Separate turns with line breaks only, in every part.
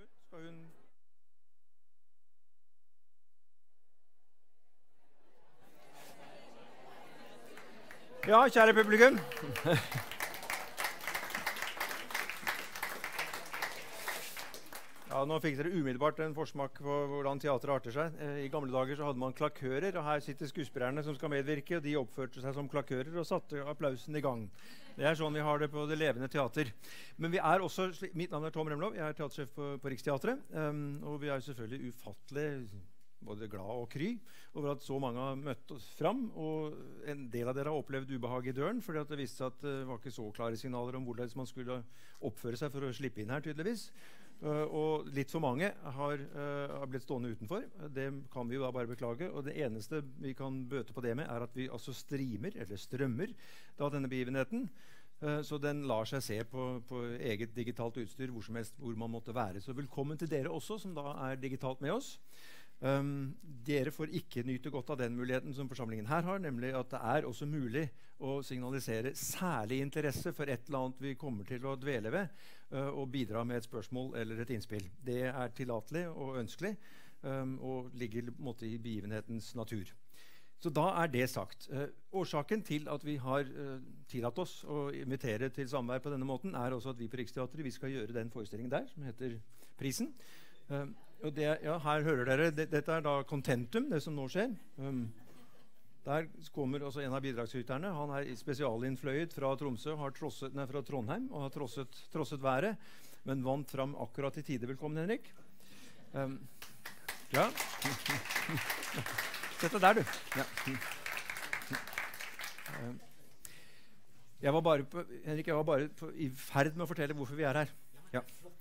Skal hun... Ja, kjære publikum. Ja, nå fikk dere umiddelbart en forsmak på hvordan teater arter seg. I gamle dager så hadde man klakører, og her sitter skuespillerne som skal medvirke, og de oppførte seg som klakører og satte applausen i gang. Det er sånn vi har det på det levende teater. Men vi er også, mitt navn er Tom Remlov, jeg er teatersjef på Riksteatret, og vi er selvfølgelig ufattelig både glad og kry over at så mange har møtt oss fram, og en del av dere har opplevd ubehag i døren, fordi at det viste seg at det var ikke så klare signaler om hvordan man skulle oppføre seg for å slippe inn her, tydeligvis. Og litt for mange har blitt stående utenfor. Det kan vi jo da bare beklage, og det eneste vi kan bøte på det med er at vi altså streamer, eller strømmer, da denne begivenheten. Så den lar seg se på eget digitalt utstyr hvor som helst hvor man måtte være. Så velkommen til dere også, som da er digitalt med oss. Dere får ikke nyte godt av den muligheten som forsamlingen her har, nemlig at det er også mulig å signalisere særlig interesse for et eller annet vi kommer til å dvele ved, og bidra med et spørsmål eller et innspill. Det er tillatelig og ønskelig, og ligger på en måte i begivenhetens natur. Så da er det sagt. Årsaken til at vi har tillatt oss å invitere til samvær på denne måten, er også at vi på Riksteatret vi skal gjøre den forestillingen der, som heter Prisen. Og det, ja, her hører dere, dette er da Contentum, det som nå skjer. Der kommer også en av bidragsyterne. Han er spesialinnfløyet fra Tromsø, fra Trondheim, og har trosset været, men vant fram akkurat i tide. Velkommen, Henrik. Ja. Sett deg der, du. Ja. Henrik, jeg var bare i ferd med å fortelle hvorfor vi er her. Ja.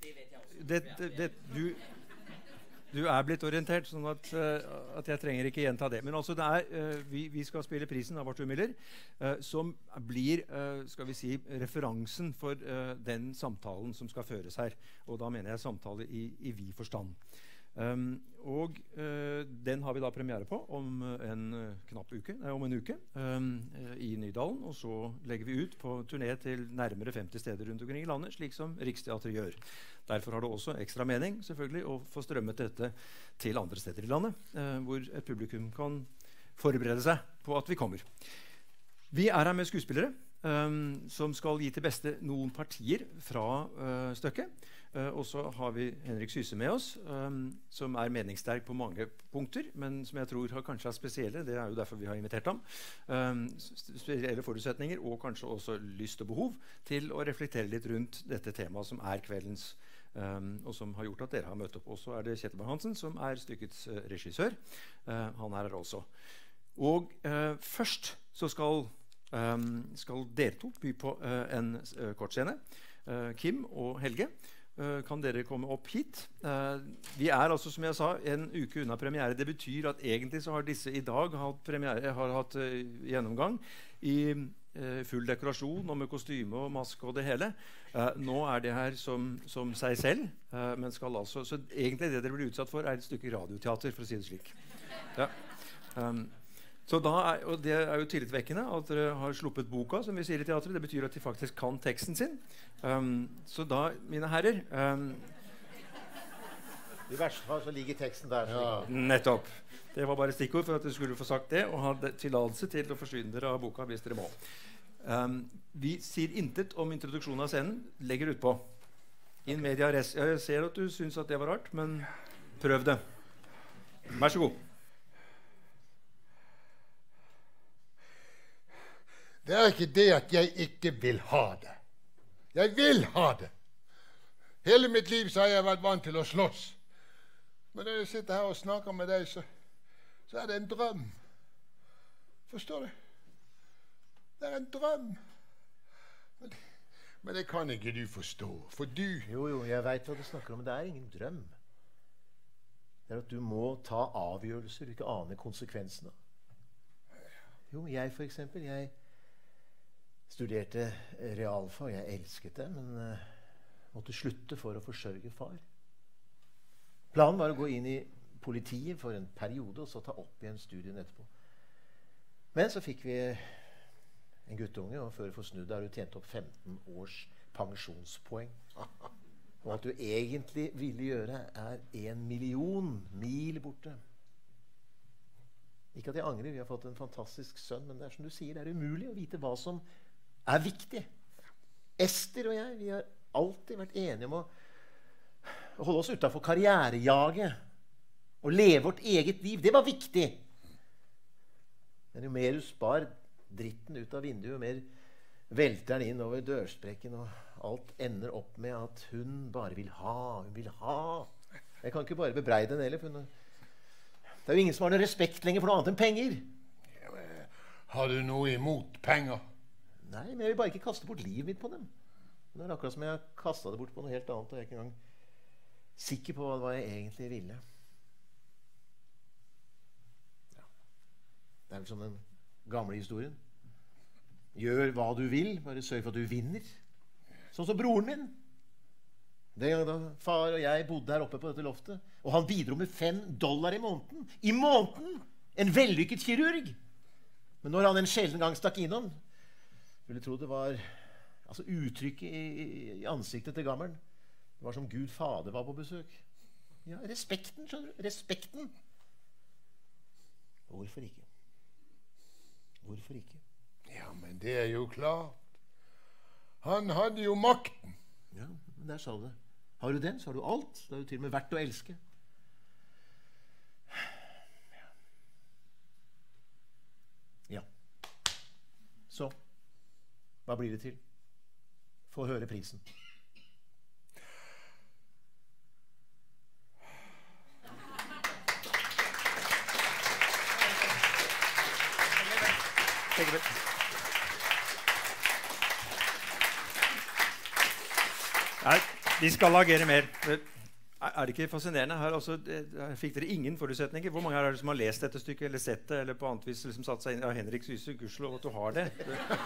Du er blitt orientert, sånn at jeg trenger ikke gjenta det. Men altså, vi skal spille prisen av Arthur Miller, som blir, skal vi si, referansen for den samtalen som skal føres her. Og da mener jeg samtale i vid forstand. Og den har vi da premiere på om en uke i Nydalen, og så legger vi ut på turné til nærmere 50 steder rundt omkring i landet, slik som Riksteatret gjør. Derfor har det også ekstra mening selvfølgelig å få strømmet dette til andre steder i landet, hvor et publikum kan forberede seg på at vi kommer. Vi er her med skuespillere som skal gi til beste noen partier fra stykket. Og så har vi Henrik Syse med oss, som er meningssterk på mange punkter, men som jeg tror kanskje er spesielle. Det er jo derfor vi har invitert ham. Spesielle forutsetninger, og kanskje også lyst og behov til å reflektere litt rundt dette temaet som er kveldens, og som har gjort at dere har møtt opp. Og så er det Kjetil Bang-Hansen, som er stykkets regissør. Han er her også. Og først så skal dere to by på en kortscene. Kim og Helge. Kan dere komme opp hit? Vi er altså, som jeg sa, en uke unna premiere. Det betyr at egentlig så har disse i dag hatt gjennomgang i full dekorasjon og med kostyme og maske og det hele. Nå er det her som seg selv, men skal altså, så egentlig det dere blir utsatt for er et stykke radioteater, for å si det slik. Ja. Så og det er jo tillitvekkende at dere har sluppet boka, som vi sier i teatret. Det betyr at de faktisk kan teksten sin. Så da, mine herrer...
I verste fall så ligger teksten der.
Ja. Nettopp. Det var bare stikkord for at dere skulle få sagt det, og ha tilladelse til å forsyne dere av boka hvis dere må. Vi sier intet om introduksjonen av scenen. Legger ut på. In media res. Jeg ser at du synes at det var rart, men prøv det. Vær så god.
Det er ikke det at jeg ikke vil ha det. Jeg vil ha det. Hele mitt liv så har jeg vært vant til å slåss. Men når jeg sitter her og snakker med deg, så er det en drøm. Forstår du? Det er en drøm. Men det kan ikke du forstå, for du...
Jo, jeg vet hva du snakker om, men det er ingen drøm. Det er at du må ta avgjørelser du ikke aner konsekvensene. Jo, jeg for eksempel, jeg studerte realfag. Jeg elsket det, men måtte slutte for å forsørge far. Planen var å gå inn i politiet for en periode, og så ta opp igjen studien etterpå. Men så fikk vi en guttunge, og før for snudd har du tjent opp 15 års pensjonspoeng. Og at du egentlig ville gjøre, 1 million mil borte. Ikke at jeg angrer, vi har fått en fantastisk sønn, men det som du sier, det umulig å vite hva som viktig. Ester og jeg, vi har alltid vært enige om å holde oss utenfor karrierejaget og leve vårt eget liv. Det var viktig. Men jo mer du spar dritten ut av vinduet, jo mer velter den inn over dørsprekken, og alt ender opp med at hun bare vil ha, hun vil ha. Jeg kan ikke bare bebreide henne heller, for det er jo ingen som har noe respekt lenger for noe annet enn penger.
Ja, har du noe imot penger?
Nei, men jeg vil bare ikke kaste bort livet mitt på dem. Det er akkurat som jeg har kastet det bort på noe helt annet, og jeg er ikke engang sikker på hva jeg egentlig ville. Ja. Det er vel som den gamle historien. Gjør hva du vil, bare sørg for at du vinner. Sånn som broren min. Den gangen da far og jeg bodde her oppe på dette loftet, og han bidro med $5 i måneden. I måneden! En vellykket kirurg. Men når han en sjelden gang stakk innom, ville tro det var uttrykket i ansiktet til gammelen. Det var som Gud fader var på besøk. Ja, respekten, skjønner du? Respekten. Hvorfor ikke? Hvorfor ikke?
Ja, men det er jo klart. Han hadde jo makten.
Ja, men der sa du det. Har du den, så har du alt. Da er du til og med verdt å elske. Ja. Så, hva blir det til? Få høre prisen.
Nei, de skal agere mer. Er det ikke fascinerende her? Altså, fikk dere ingen forutsetninger? Hvor mange er det som har lest dette stykket, eller sett det, eller på annet vis liksom satt seg inn? Ja, Henrik Syse, gudskjelov at du har det.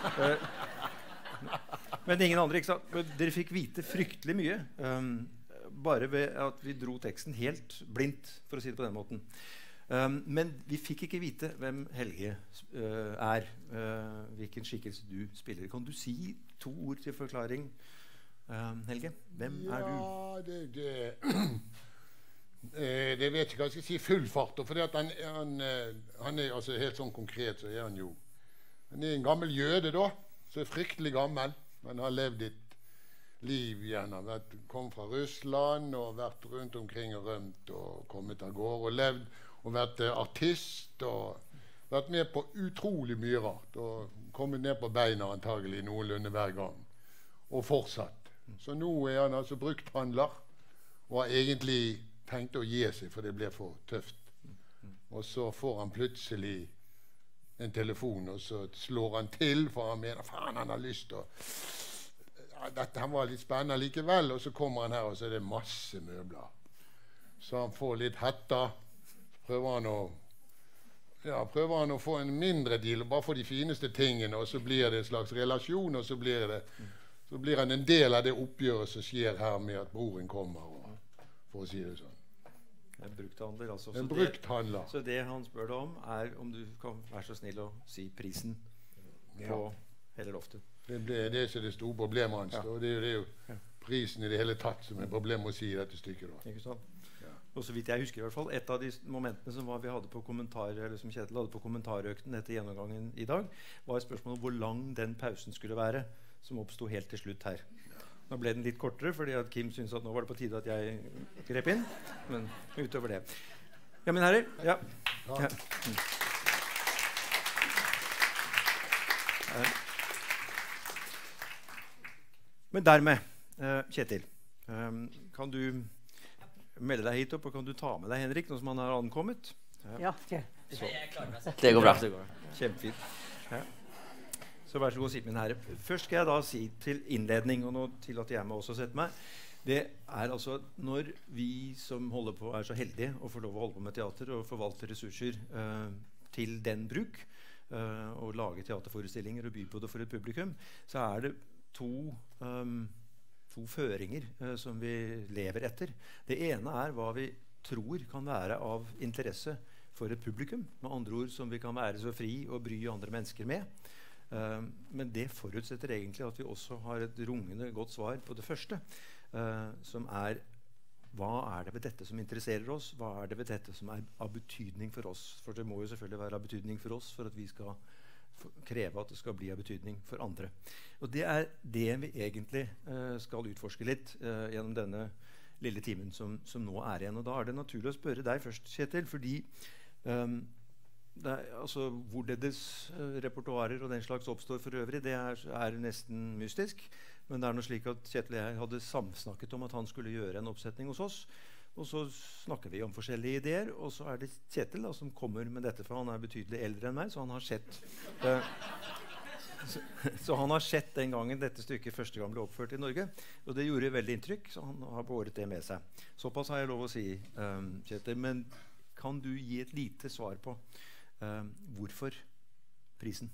Men ingen andre, ikke sant? Dere fikk vite fryktelig mye. Bare ved at vi dro teksten helt blindt, for å si det på den måten. Men vi fikk ikke vite hvem Helge er, hvilken skikkelse du spiller. Kan du si 2 ord til forklaring, Helge? Hvem er du?
Ja, det vet jeg ikke hva jeg skal si full fart. For han er altså helt sånn konkret, så er han jo. Han er en gammel jøde da, så er fryktelig gammel. Han har levd et liv igjen. Han har kommet fra Russland og vært rundt omkring og rømt og kommet av gårde og levd og vært artist og vært med på utrolig mye rart og kommet ned på beina antagelig noenlunde hver gang og fortsatt. Så nå er han altså brukthandler og har egentlig tenkt å gi seg, for det blir for tøft. Og så får han plutselig en telefon, og så slår han til, for han mener, faen, han har lyst til å... Ja, dette han var litt spennende likevel, og så kommer han her, og så er det masse møbler. Så han får litt hetter, prøver han å få en mindre deal, bare få de fineste tingene, og så blir det en slags relasjon, og så blir han en del av det oppgjøret som skjer her med at broren kommer, for å si det sånn.
En brukthandler, altså.
En brukthandler.
Så det han spør deg om, er om du kan være så snill å si prisen på hele loftet.
Det er det store problemet hans. Ja. Og det er jo prisen i det hele tatt som er problemet å si i dette stykket. Da.
Ikke sant? Ja. Og så vidt jeg husker i hvert fall, et av de momentene som vi hadde på eller som Kjetil hadde på kommentarøkten etter gjennomgangen i dag, var spørsmålet om hvor lang den pausen skulle være, som oppstod helt til slutt her. Nå ble den litt kortere, fordi at Kim syntes at nå var det på tide at jeg grep inn. Men utover det. Ja, men herrer. Ja. Ja. Men dermed, Kjetil, kan du melde deg hit opp, og kan du ta med deg Henrik, nå som han har ankommet?
Ja,
jeg klarer meg selv. Det går bra.
Kjempefint. Ja. Så vær så god, sitt min herre. Først skal jeg da si til innledning, og nå tillater jeg meg også å sette meg, det er altså når vi som holder på er så heldige å få lov å holde på med teater og forvalte ressurser til den bruk, og lage teaterforestillinger og by på det for et publikum, så er det to føringer som vi lever etter. Det ene er hva vi tror kan være av interesse for et publikum, med andre ord som vi kan være så fri og bry andre mennesker med. Men det forutsetter egentlig at vi også har et rungende godt svar på det første. som hva det ved dette som interesserer oss? Hva det ved dette som av betydning for oss? For det må jo selvfølgelig være av betydning for oss for at vi skal kreve at det skal bli av betydning for andre. Og det det vi egentlig skal utforske litt gjennom denne lille timen som nå igjen. Og da det naturlig å spørre deg først, Kjetil, fordi altså, hvorledes repertoarer og den slags oppstår for øvrig, det nesten mystisk. Men det noe slik at Kjetil og jeg hadde samsnakket om at han skulle gjøre en oppsetning hos oss. Og så snakker vi om forskjellige ideer, og så det Kjetil da, som kommer med dette, for han betydelig eldre enn meg, så han har sett så han har sett den gangen dette stykket første gang ble oppført i Norge, og det gjorde veldig inntrykk, så han har båret det med seg. Såpass har jeg lov å si, Kjetil, men kan du gi et lite svar på hvorfor prisen?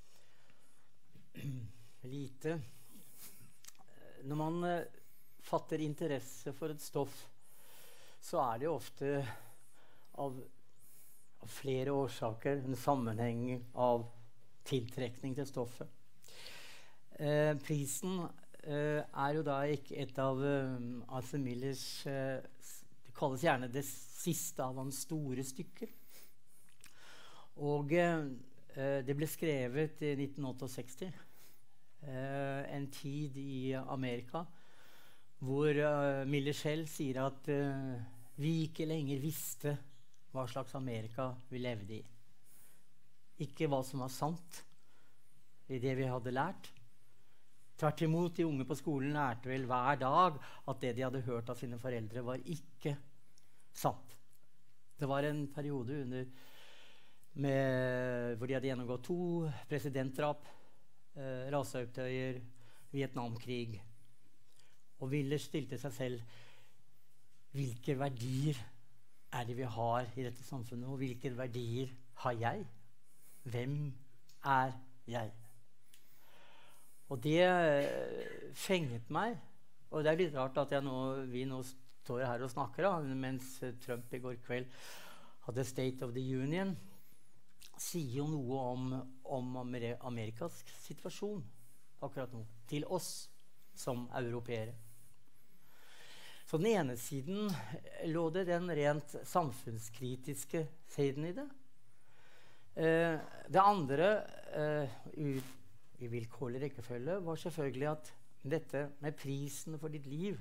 Lite. Når man fatter interesse for et stoff, så det jo ofte av flere årsaker en sammenheng av tiltrekning til stoffet. Prisen jo da ikke et av Arthur Millers det kalles gjerne det siste av hans store stykker. Og det ble skrevet i 1968, en tid i Amerika hvor Miller selv sier at vi ikke lenger visste hva slags Amerika vi levde i. Ikke hva som var sant i det vi hadde lært. Tvert imot, de unge på skolen lærte vel hver dag at det de hadde hørt av sine foreldre var ikke sant. Det var en periode hvor de hadde gjennomgått 2 presidentdrap, raseopptøyer, Vietnamkrig. Og Miller stilte seg selv hvilke verdier det vi har i dette samfunnet, og hvilke verdier har jeg? Hvem jeg? Og det fenget meg. Og det litt rart at vi nå står her og snakker mens Trump i går kveld hadde State of the Union, sier jo noe om Amerikas situasjon akkurat nå, til oss som europeere. Så den ene siden lå det den rent samfunnskritiske siden i det. Det andre, i vilkårlig rekkefølge, var selvfølgelig at dette med prisen for ditt liv,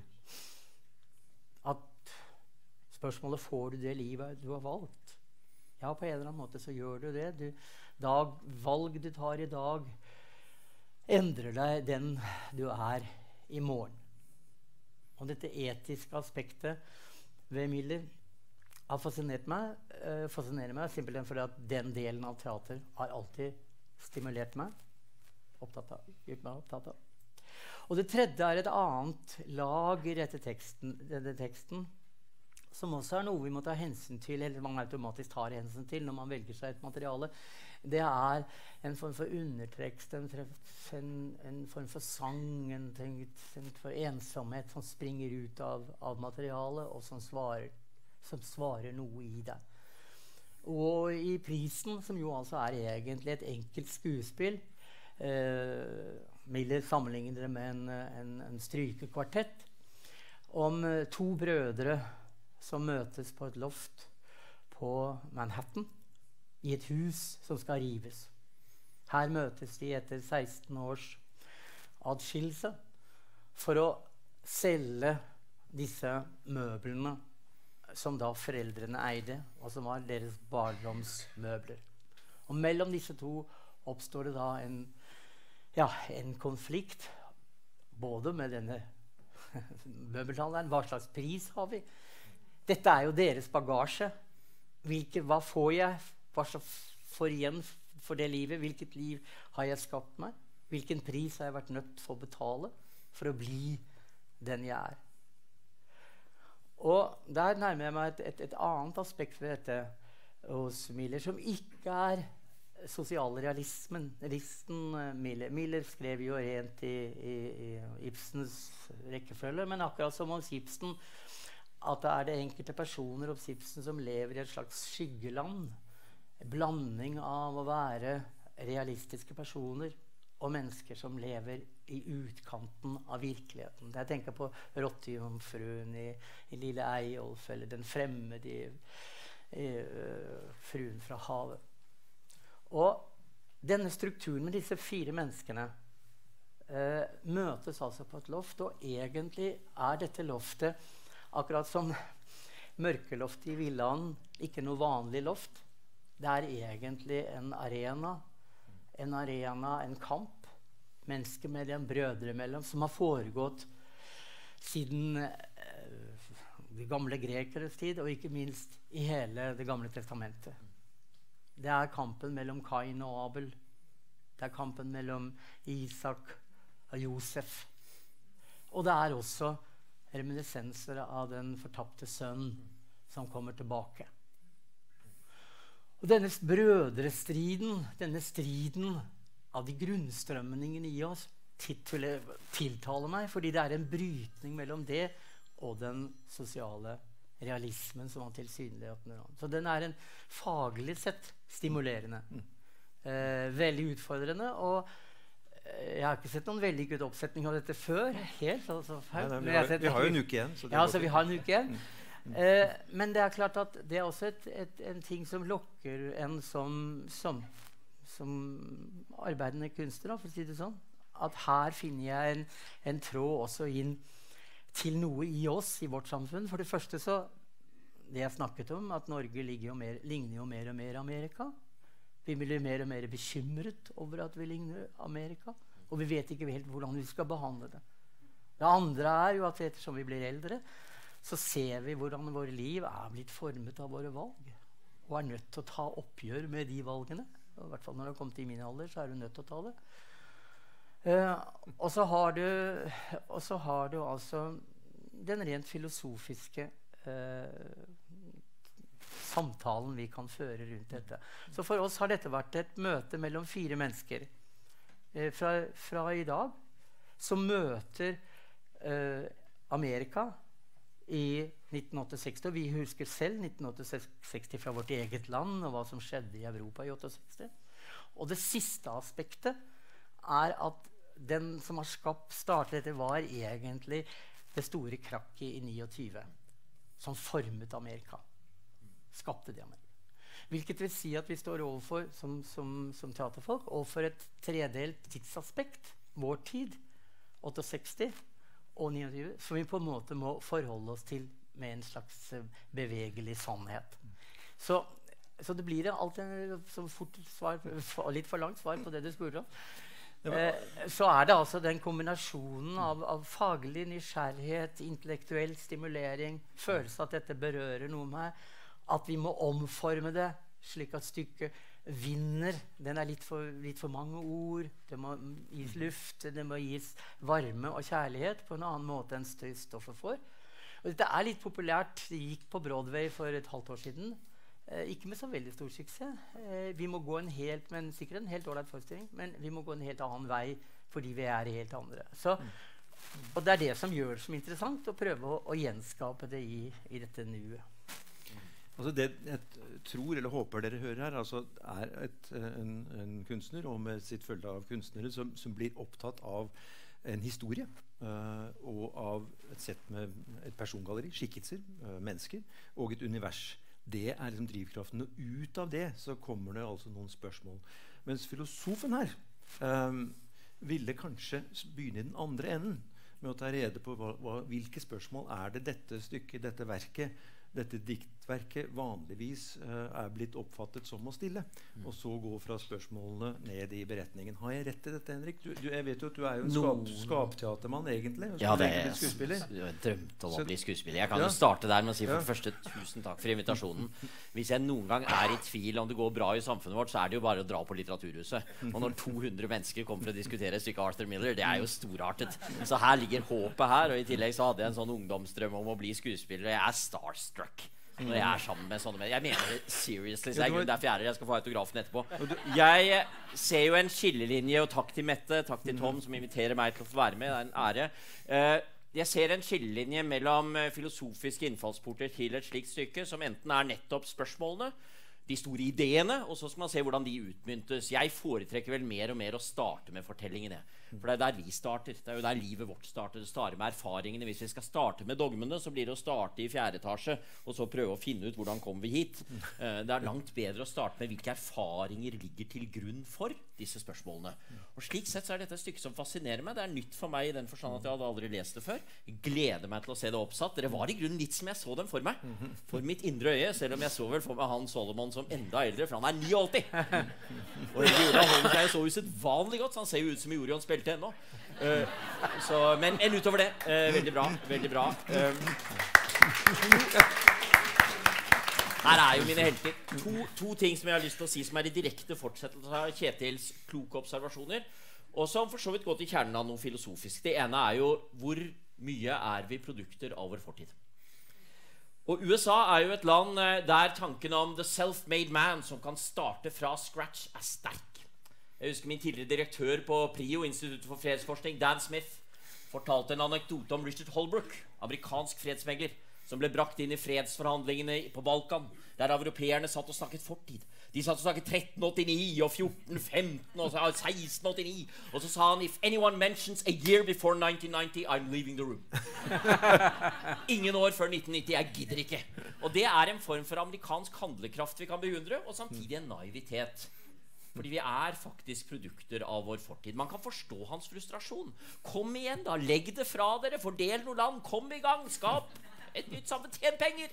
at spørsmålet får du det livet du har valgt? Ja, på en eller annen måte så gjør du det. Valg du tar i dag, endrer deg den du i morgen. Og dette etiske aspektet ved Miller har fascinerer meg simpelthen fordi at den delen av teater har alltid stimulert meg, gjort meg opptatt av. Og det tredje et annet lag i denne teksten, som også noe vi må ta hensyn til, eller man automatisk tar hensyn til når man velger seg et materiale. Det en form for undertekst, en form for sang, en form for ensomhet som springer ut av materialet, og som svarer noe i det. Og i prisen, som jo altså egentlig et enkelt skuespill, Miller sammenligner det med en strykekvartett om 2 brødre som møtes på et loft på Manhattan i et hus som skal rives. Her møtes de etter 16 års adskillelse for å selge disse møblene som da foreldrene eide, og som var deres barndomsmøbler. Og mellom disse to oppstår det da en konflikt, både med denne møbelhandleren. Hva slags pris har vi? Dette jo deres bagasje. Hva får jeg? Hva får igjen for det livet? Hvilket liv har jeg skapt meg? Hvilken pris har jeg vært nødt for å betale for å bli den jeg Og der nærmer jeg meg et annet aspekt ved dette hos Miller, som ikke sosialrealismen. Miller skrev jo rent i Ibsens rekkefølge, men akkurat som hos Ibsen, at det det enkelte personer hos Ibsen som lever i et slags skyggeland. En blanding av å være realistiske personer og mennesker som lever i utkanten av virkeligheten. Jeg tenker på Rottejomfruen i Lille Eyolf, eller den fremmede fruen fra havet. Og denne strukturen med disse 4 menneskene møtes altså på et loft, og egentlig dette loftet, akkurat som mørkeloftet i villaen, ikke noe vanlig loft. Det egentlig en arena, en kamp, mennesker mellom, brødre mellom, som har foregått siden de gamle grekeres tid, og ikke minst i hele det gamle testamentet. Det kampen mellom Kain og Abel. Det kampen mellom Isak og Josef. Og det også reminiscenser av den fortapte sønnen som kommer tilbake. Og denne brødrestriden, denne striden av de grunnstrømningene i oss, tiltaler meg, fordi det en brytning mellom det og den sosiale realismen som han tilsynelatende. Så den en faglig sett stimulerende. Veldig utfordrende, og jeg har ikke sett noen vellykket oppsetning av dette før. Helt, altså,
vi har jo en uke igjen.
Ja, så vi har en uke igjen. Men det klart at det også en ting som lokker en som arbeidende kunstner, for å si det sånn. At her finner jeg en tråd også inn til noe i oss, i vårt samfunn. For det første så, det jeg snakket om, at Norge ligner jo mer og mer Amerika. Vi blir mer og mer bekymret over at vi ligner Amerika, og vi vet ikke helt hvordan vi skal behandle det. Det andre jo at ettersom vi blir eldre, så ser vi hvordan våre liv blitt formet av våre valg, og nødt til å ta oppgjør med de valgene. I hvert fall når det har kommet i min alder, så du nødt til å ta det. Og så har du altså den rent filosofiske samtalen vi kan føre rundt dette. Så for oss har dette vært et møte mellom 4 mennesker fra i dag, som møter Amerika i 1968. Og vi husker selv 1968 fra vårt eget land, og hva som skjedde i Europa i 68. Og det siste aspektet at den som har startet dette, var egentlig det store krakket i 29, som formet Amerika. Skapte det Amerika. Hvilket vil si at vi står overfor, som teaterfolk, overfor et tredelt tidsaspekt, vår tid, 68 og 29, som vi på en måte må forholde oss til med en slags bevegelig sannhet. Så det blir alltid litt for langt svar på det du spurte om. Så det altså den kombinasjonen av faglig nysgjerrighet, intellektuell stimulering, følelse at dette berører noe med meg, at vi må omforme det slik at stykket vinner. Den litt for mange ord, det må gis luft, det må gis varme og kjærlighet på en annen måte enn støystoffet får. Og dette litt populært. Det gikk på Broadway for et halvt år siden. Ikke med så veldig stor suksess. Vi må gå sikkert en helt ålreit forestilling, men vi må gå en helt annen vei fordi vi helt andre. Og det det som gjør det som interessant, å prøve å gjenskape det i dette nuet.
Altså det jeg tror eller håper dere hører her, altså en kunstner og med sitt følge av kunstnere som blir opptatt av en historie og av et sett med et persongalleri, skikkelser, mennesker og et univers. Det liksom drivkraften, og ut av det så kommer det altså noen spørsmål. Mens filosofen her ville kanskje begynne i den andre enden med å ta rede på hvilke spørsmål det dette stykket, dette verket, dette diktverket vanligvis blitt oppfattet som å stille, og så gå fra spørsmålene ned i beretningen. Har jeg rett i dette, Henrik? Jeg vet jo at du jo en skapteatermann egentlig.
Ja, jeg drømte om å bli skuespiller. Jeg kan jo starte der med å si for det første tusen takk for invitasjonen. Hvis jeg noen gang i tvil om det går bra i samfunnet vårt, så det jo bare å dra på Litteraturhuset. Og når 200 mennesker kommer for å diskutere et stykke Arthur Miller, det jo storartet. Så her ligger håpet her, og i tillegg så hadde jeg en sånn ungdomsdrøm om å bli skuespiller, og jeg starstruck når jeg sammen med sånne Jeg mener det seriously, så det derfor jeg skal få autografen etterpå. Jeg ser jo en skillelinje, og takk til Mette, takk til Tom som inviterer meg til å få være med, det en ære. Jeg ser en skillelinje mellom filosofiske innfallsporter til et slikt stykke, som enten nettopp spørsmålene, de store ideene, og så skal man se hvordan de utmyntes. Jeg foretrekker vel mer og mer å starte med fortellingene. For det der vi starter. Det jo der livet vårt starter. Det starter med erfaringene. Hvis vi skal starte med dogmene, så blir det å starte i 4. etasje, og så prøve å finne ut hvordan kommer vi hit. Det langt bedre å starte med hvilke erfaringer ligger til grunn for disse spørsmålene. Og slik sett så dette et stykke som fascinerer meg. Det nytt for meg i den forstand at jeg hadde aldri lest det før. Jeg gleder meg til å se det oppsatt. Dere var i grunnen litt som jeg så dem for meg. For mitt indre øye, selv om jeg så vel for meg han Solomon som enda eldre, for han 89. Og han holder seg så usedvanlig godt, så han ser jo ut som Orion spilte ennå. Men utover det, veldig bra, veldig bra. Her jo mine helter. To ting som jeg har lyst til å si, som i direkte fortsettelse av Kjetils kloke observasjoner, og som for så vidt går til kjernen av noe filosofisk. Det ene jo hvor mye vi produkter av vår fortid. Og USA jo et land der tanken om the self-made man som kan starte fra scratch sterk. Jeg husker min tidligere direktør på PRIO, Instituttet for fredsforskning, Dan Smith, fortalte en anekdote om Richard Holbrooke, amerikansk fredsmegler, som ble brakt inn i fredsforhandlingene på Balkan, der europeerne satt og snakket fortid. De satt og snakket 1389 og 1415 og 1689. Og så sa han, if anyone mentions a year before 1990, I'm leaving the room. Ingen år før 1990, jeg gidder ikke. Og det en form for amerikansk handlekraft vi kan beundre, og samtidig en naivitet. Fordi vi faktisk produkter av vår fortid. Man kan forstå hans frustrasjon. Kom igjen da, legg det fra dere, fordel noe land, kom i gang, skap et nytt sammen, tjen penger.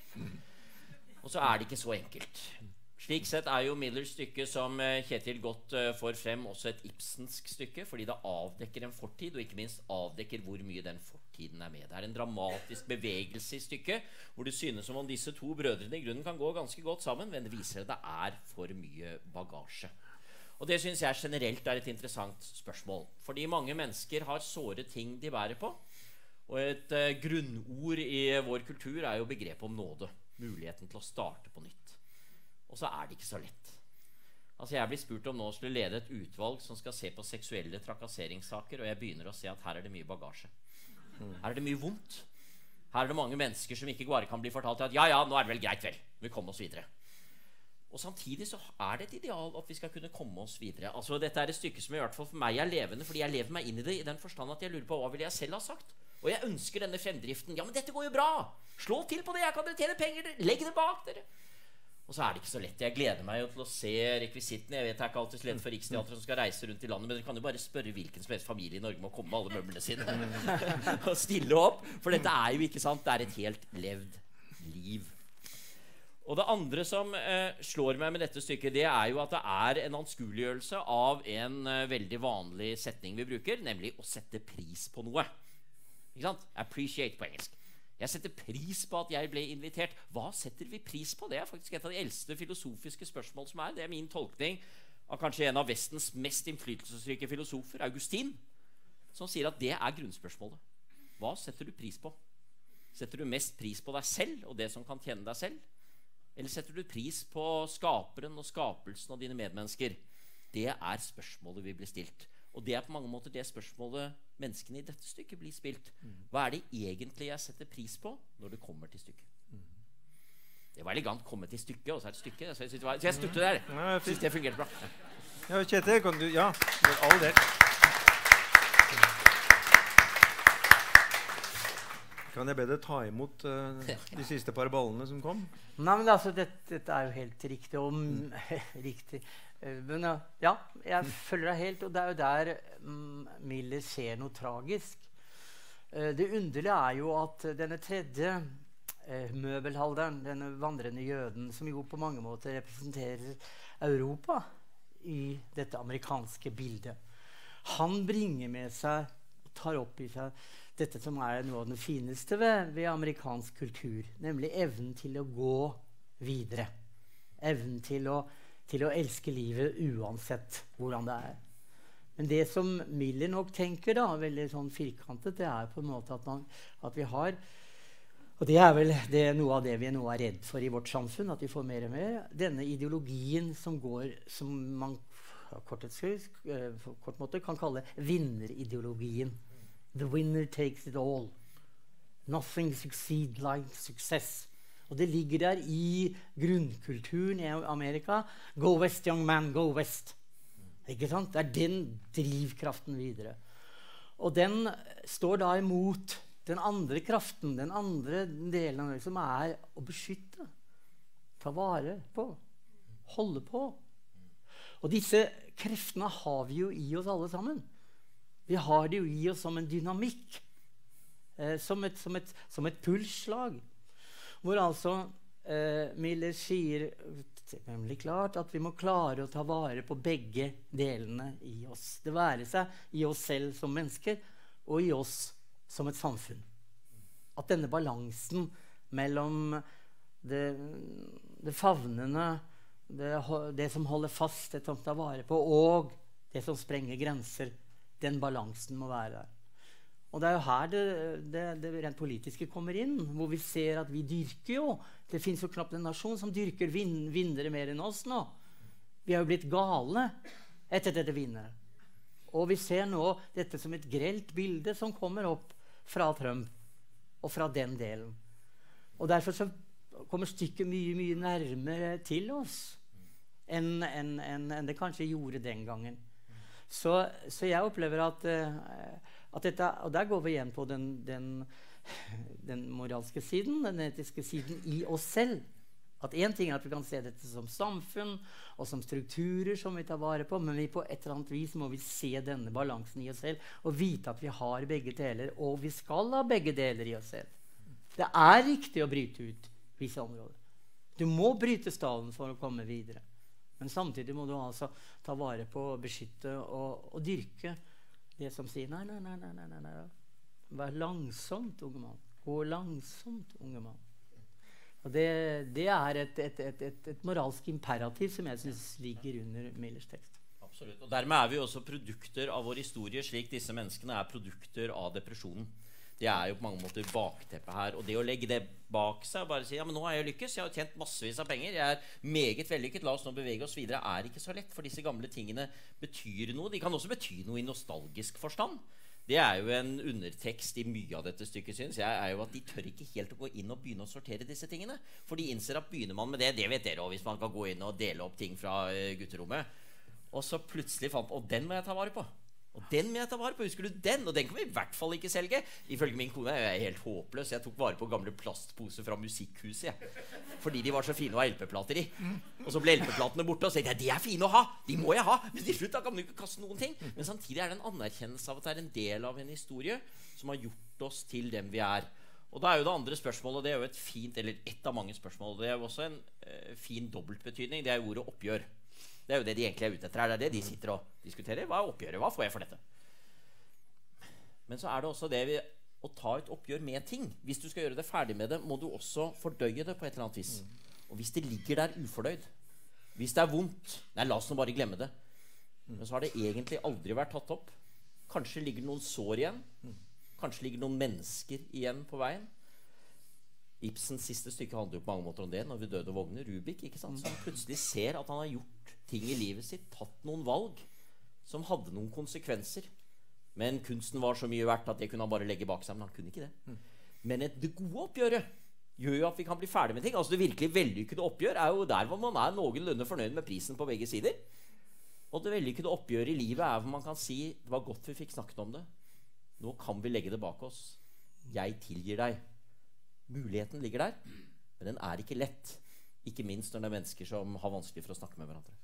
Og så det ikke så enkelt. Slik sett jo Millers stykke som Kjetil godt får frem også et ibsensk stykke, fordi det avdekker en fortid, og ikke minst avdekker hvor mye den fortiden med. Det en dramatisk bevegelse i stykket, hvor det synes som om disse to brødrene i grunnen kan gå ganske godt sammen, men det viser at det for mye bagasje. Og det synes jeg generelt et interessant spørsmål, fordi mange mennesker har såre ting de bærer på, og et grunnord i vår kultur jo begrepet om nåde, muligheten til å starte på nytt. Og så det ikke så lett. Altså jeg blir spurt om nå skulle lede et utvalg som skal se på seksuelle trakasseringssaker, og jeg begynner å se at her det mye bagasje. Her det mye vondt. Her det mange mennesker som ikke bare kan bli fortalt at ja, nå det vel greit vel, vi kommer oss videre. Og samtidig så det et ideal at vi skal kunne komme oss videre. Altså dette et stykke som i hvert fall for meg levende, fordi jeg lever meg inn i det i den forstand at jeg lurer på hva vil jeg selv ha sagt. Og jeg ønsker denne fremdriften. Ja, men dette går jo bra. Slå til på det, jeg kan dere tjene penger, legg det bak dere. Og så det ikke så lett. Jeg gleder meg jo til å se rekvisittene. Jeg vet det ikke alltid så lett for Riksteatret som skal reise rundt i landet, men dere kan jo bare spørre hvilken som helst familie i Norge må komme med alle møblene sine og stille opp. For dette jo ikke sant, det et helt levd liv. Og det andre som slår meg med dette stykket, det jo at det en anskueliggjørelse av en veldig vanlig setning vi bruker, nemlig å sette pris på noe. Ikke sant? Appreciate på engelsk. Jeg setter pris på at jeg ble invitert. Hva setter vi pris på? Det faktisk et av de eldste filosofiske spørsmål som Det min tolkning av kanskje en av Vestens mest innflytelsesrike filosofer, Augustin, som sier at det grunnspørsmålet. Hva setter du pris på? Setter du mest pris på deg selv og det som kan tjene deg selv? Eller setter du pris på skaperen og skapelsen av dine medmennesker? Det spørsmålet vi blir stilt. Og det på mange måter det spørsmålet menneskene i dette stykket blir spilt. Hva det egentlig jeg setter pris på når det kommer til stykket? Det var elegant komme til stykket, og så det stykke. Så jeg støtter der. Jeg synes det fungerte bra.
Ja, Kjetil, kan du... Ja, for all del. Kan jeg be deg ta imot de siste par ballene som kom?
Nei, men altså, dette jo helt riktig. Riktig. Men ja, jeg følger deg helt, og det jo der Miller ser noe tragisk. Det underlige jo at denne tredje møbelhalderen, denne vandrende jøden, som jo på mange måter representerer Europa i dette amerikanske bildet, han bringer med seg, tar opp i seg, dette som noe av det fineste ved amerikansk kultur, nemlig evnen til å gå videre. Evnen til å elske livet uansett hvordan det Men det som Miller nok tenker da, veldig sånn firkantet, det på en måte at vi har, og det vel noe av det vi nå redd for i vårt samfunn, at vi får mer og mer, denne ideologien som man kort måte kan kalle vinnerideologien. The winner takes it all. Nothing succeeds like success. Og det ligger der i grunnkulturen i Amerika. Go west, young man, go west. Ikke sant? Det den drivkraften videre. Og den står da imot den andre kraften, den andre delen av det, som er å beskytte, ta vare på, holde på. Og disse kreftene har vi jo i oss alle sammen. Vi har det jo i oss som en dynamikk, som et pulsslag, hvor altså Miller sier nemlig klart at vi må klare å ta vare på begge delene i oss. Det være seg i oss selv som mennesker og i oss som et samfunn. At denne balansen mellom det favnende, det som holder fast, det som tar vare på, og det som sprenger grenser, den balansen må være der. Og det er jo her det rent politiske kommer inn, hvor vi ser at vi dyrker jo. Det finnes jo knapt en nasjon som dyrker vinnere mer enn oss nå. Vi har jo blitt gale etter dette vinnere. Og vi ser nå dette som et grelt bilde som kommer opp fra Trump og fra den delen. Og derfor så kommer stykket mye, mye nærmere til oss enn det kanskje gjorde den gangen. Så jeg opplever at dette, og der går vi igjen på den moralske siden, den etiske siden i oss selv. At en ting er at vi kan se dette som samfunn og som strukturer som vi tar vare på, men på et eller annet vis må vi se denne balansen i oss selv og vite at vi har begge deler, og vi skal ha begge deler i oss selv. Det er riktig å bryte ut visse områder. Du må bryte staven for å komme videre. Men samtidig må du altså ta vare på, beskytte og dyrke det som sier nei. Vær langsomt, unge mann. Gå langsomt, unge mann. Og det er et moralsk imperativ som jeg synes ligger under Millers tekst.
Absolutt. Og dermed er vi også produkter av vår historie, slik disse menneskene er produkter av depresjonen. Det er jo på mange måter bakteppet her. Og det å legge det bak seg og bare si ja, men nå har jeg lykkes, jeg har tjent massevis av penger, jeg er meget vellykket, la oss nå bevege oss videre, er ikke så lett, for disse gamle tingene betyr noe. De kan også bety noe i nostalgisk forstand. Det er jo en undertekst i mye av dette stykket, synes jeg, er jo at de tør ikke helt å gå inn og begynne å sortere disse tingene. For de innser at begynner man med det vet dere også, hvis man kan gå inn og dele opp ting fra gutterommet. Og så plutselig fant man, og den må jeg ta vare på. Og den må jeg ta vare på, husker du den? Og den kan vi i hvert fall ikke selge. Ifølge min kone er jeg helt håpløs. Jeg tok vare på gamle plastposer fra musikkhuset, jeg. Fordi de var så fine å ha LP-plater i. Og så ble LP-platene borte, og så tenkte jeg, de er fine å ha, de må jeg ha. Men til slutt da kan du ikke kaste noen ting. Men samtidig er det en anerkjennelse av at det er en del av en historie som har gjort oss til dem vi er. Og da er jo det andre spørsmålet, det er jo et fint, eller et av mange spørsmål, det er jo også en fin dobbeltbetydning, det er jo ordet oppgjør. Det er jo det de egentlig er ute etter her. Det er det de sitter og diskuterer. Hva er oppgjøret? Hva får jeg for dette? Men så er det også det å ta et oppgjør med ting. Hvis du skal gjøre det ferdig med det, må du også fordøye det på et eller annet vis. Og hvis det ligger der ufordøyd, hvis det er vondt, nei, la oss nå bare glemme det. Men så har det egentlig aldri vært tatt opp. Kanskje ligger noen sår igjen. Kanskje ligger noen mennesker igjen på veien. Ibsens siste stykke handler jo på mange måter om det. Når vi døde vogner, Rubik, ikke sant? Så han plutselig ser at han har gjort ting i livet sitt, tatt noen valg som hadde noen konsekvenser. Men kunsten var så mye verdt at det kunne han bare legge bak seg, men han kunne ikke det. Men det gode oppgjøret gjør jo at vi kan bli ferdig med ting. Altså det virkelig vellykkede oppgjør er jo der hvor man er noenlunde fornøyd med prisen på begge sider. Og det vellykkede oppgjøret i livet er hvor man kan si det var godt vi fikk snakket om det. Nå kan vi legge det bak oss. Jeg tilgir deg. Muligheten ligger der, men den er ikke lett. Ikke minst når det er mennesker som har vanskelig for å snakke med hverandre.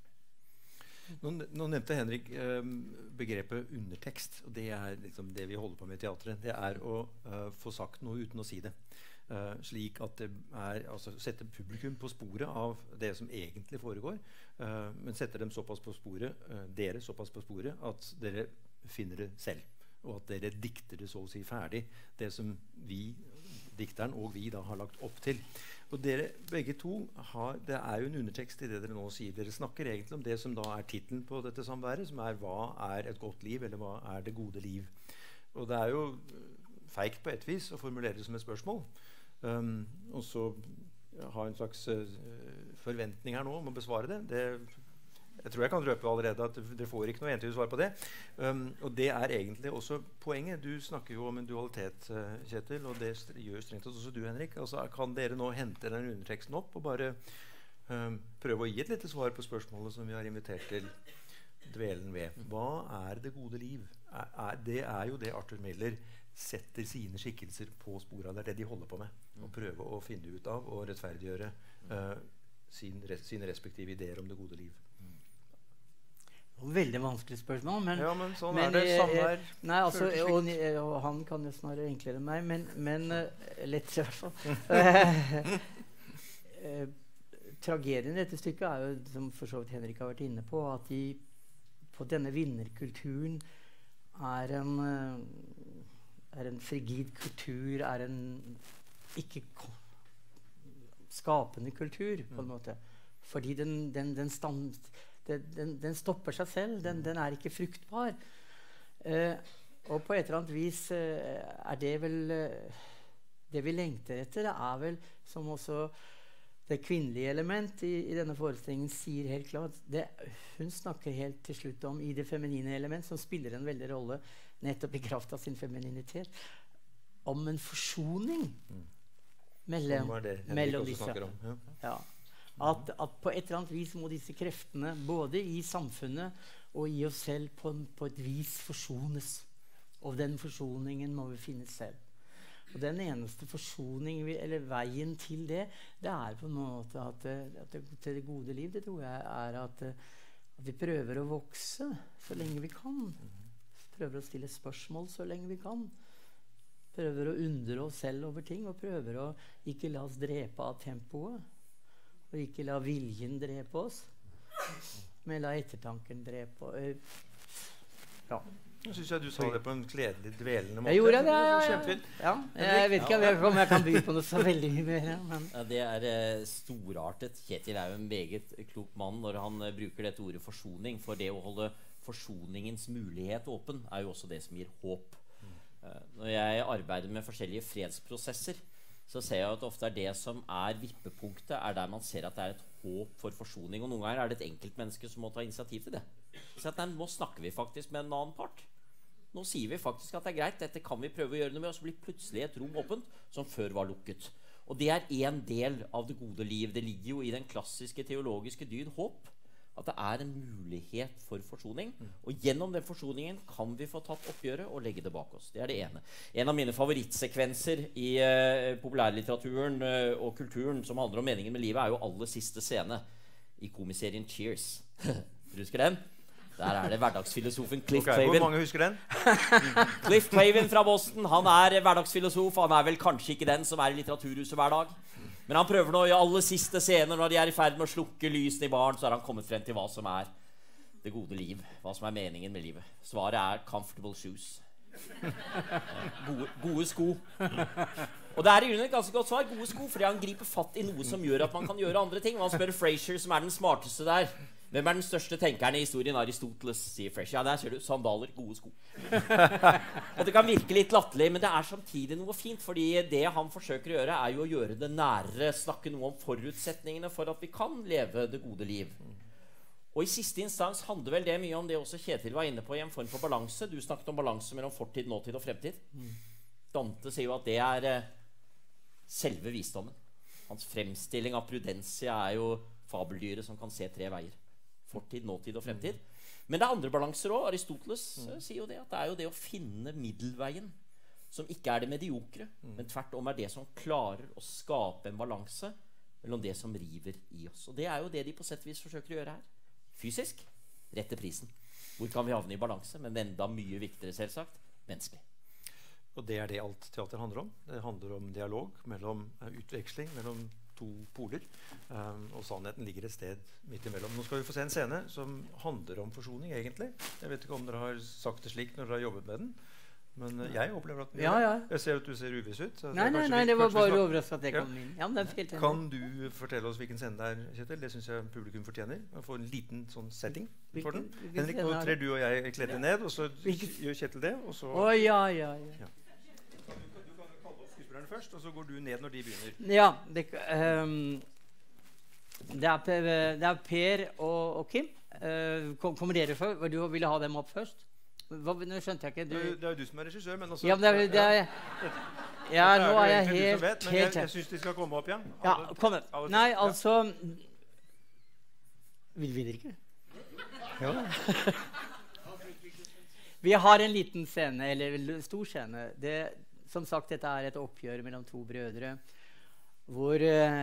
Nå nevnte Henrik begrepet undertekst, og det er liksom det vi holder på med i teatret. Det er å få sagt noe uten å si det. Slik at det er, altså sette publikum på sporet av det som egentlig foregår, men setter dem såpass på sporet, dere såpass på sporet, at dere finner det selv. Og at dere dikter det så å si ferdig, det som vi, dikteren og vi da har lagt opp til. Og dere begge to har, det er jo en undertekst i det dere nå sier. Dere snakker egentlig om det som da er titelen på dette samværet, som er hva er et godt liv, eller hva er det gode liv. Og det er jo feigt på et vis å formulere det som et spørsmål. Og så ha en slags forventning her nå om å besvare det. Jeg tror jeg kan røpe allerede at dere får ikke noe entydig svar på det. Og det er egentlig også poenget. Du snakker jo om en dualitet, Kjetil, og det gjør strengt tatt også du, Henrik. Altså, kan dere nå hente den underteksten opp og bare prøve å gi et lite svar på spørsmålet som vi har invitert til dvelen ved? Hva er det gode liv? det jo det Arthur Miller setter sine skikkelser på sporet av. Det det de holder på med. Å prøve å finne ut av og rettferdiggjøre sine respektive ideer om det gode liv.
Veldig vanskelig spørsmål, men
ja, men sånn det. Samvær.
Nei, altså, og han kan jo snarere enklere enn meg, men lettere i hvert fall. Tragedien i dette stykket jo, som for så vidt Henrik har vært inne på, at på denne vinnerkulturen en frigid kultur, en ikke skapende kultur, på en måte. Fordi den stopper seg selv. Den ikke fruktbar. Og på et eller annet vis det vel det vi lengter etter, det vel som også det kvinnelige element i denne forestillingen sier helt klart. Hun snakker helt til slutt om i det feminine element, som spiller en veldig rolle nettopp i kraft av sin femininitet, om en forsoning mellom disse. Ja. At på et eller annet vis må disse kreftene, både i samfunnet og i oss selv, på et vis forsones. Og den forsoningen må vi finne selv. Og den eneste forsoning, eller veien til det på en måte til det gode liv, det tror jeg at vi prøver å vokse så lenge vi kan. Prøver å stille spørsmål så lenge vi kan. Prøver å undre oss selv over ting, og prøver å ikke la oss drepe av tempoet. Og ikke la viljen drepe oss, men la ettertanken drepe. Ja.
Jeg synes du sa det på en kledelig, dvelende måte.
Jeg gjorde det,
Kjempefint.
Ja. Jeg vet ikke om jeg kan by på noe så veldig mye mer. Men.
Ja, det storartet. Kjetil jo en meget klok mann når han bruker dette ordet forsoning. For det å holde forsoningens mulighet åpen jo også det som gir håp. Når jeg arbeider med forskjellige fredsprosesser, så ser jeg at ofte det som vippepunktet, der man ser at det et håp for forsoning. Og noen ganger det et enkeltmenneske som må ta initiativ til det. Så nå snakker vi faktisk med en annen part. Nå sier vi faktisk at det greit, dette kan vi prøve å gjøre noe med, og så blir plutselig et rom åpent som før var lukket. Og det en del av det gode liv. Det ligger jo i den klassiske teologiske dyd håp. At det en mulighet for forsoning. Og gjennom den forsoningen kan vi få tatt oppgjøret og legge det bak oss. Det det ene. En av mine favorittsekvenser i populærlitteraturen og kulturen som handler om meningen med livet, jo aller siste scene i komiserien Cheers. Du husker den? Der det hverdagsfilosofen Cliff Clavin.
Hvor mange husker den?
Cliff Clavin fra Boston. Han hverdagsfilosof. Han vel kanskje ikke den som i litteraturhuset hver dag. Men han prøver nå i aller siste scener, når de i ferd med å slukke lysene i baren, så han kommet frem til hva som det gode liv. Hva som meningen med livet. Svaret comfortable shoes. Gode sko. Og det i grunnen et ganske godt svar. Gode sko, fordi han griper fatt i noe som gjør at man kan gjøre andre ting. Og han spør Frasier, som den smarteste der. Hvem den største tenkeren i historien? Aristoteles, sier Frasier. Ja, der ser du. Sandaler, gode sko. Og det kan virke litt latterlig, men det samtidig noe fint. Fordi det han forsøker å gjøre, jo å gjøre det nærere. Snakke noe om forutsetningene for at vi kan leve det gode liv. Og i siste instans handler vel det mye om det også Kjetil var inne på, i en form for balanse. Du snakket om balanse mellom fortid, nåtid og fremtid. Dante sier jo at det selve visdommen. Hans fremstilling av prudensia jo fabeldyret som kan se tre veier. Fortid, nåtid og fremtid. Men det andre balanser også. Aristoteles sier jo det, at det jo det å finne middelveien, som ikke det mediokre, men tvert om det som klarer å skape en balanse mellom det som river i oss. Og det jo det de på sett og vis forsøker å gjøre her. Fysisk, rett til prisen. Hvor kan vi havne i balanse? Men enda mye viktigere, selvsagt, menneskelig.
Og det det alt teater handler om. Det handler om dialog, mellom utveksling, mellom to poler. Og sannheten ligger et sted midt imellom. Nå skal vi få se en scene som handler om forsoning, egentlig. Jeg vet ikke om dere har sagt det slik når dere har jobbet med den. Men jeg opplever at den Jeg ser at du ser uviss ut.
Nei, det var bare overrasket at jeg kom inn. Ja, men det helt
kan du fortelle oss hvilken scene det Kjetil? Det synes jeg publikum fortjener. Å få en liten sånn setting for den. Henrik, nå trer du og jeg kledde ned, og så gjør Kjetil det, og så...
ja.
Du kan kalle oss skuespillerne først, og så går du ned når de begynner.
Ja, det Per og Kim. Kommer dere før? Du ville ha dem opp først? Nå skjønte jeg ikke.
Det jo du som regissør, men også...
Ja, nå jeg helt...
Men jeg synes de skal komme opp, ja.
Ja, kom opp. Nei, altså... Vil dere ikke? Ja. Vi har en liten scene, eller en stor scene. Som sagt, dette er et oppgjør mellom to brødre, hvor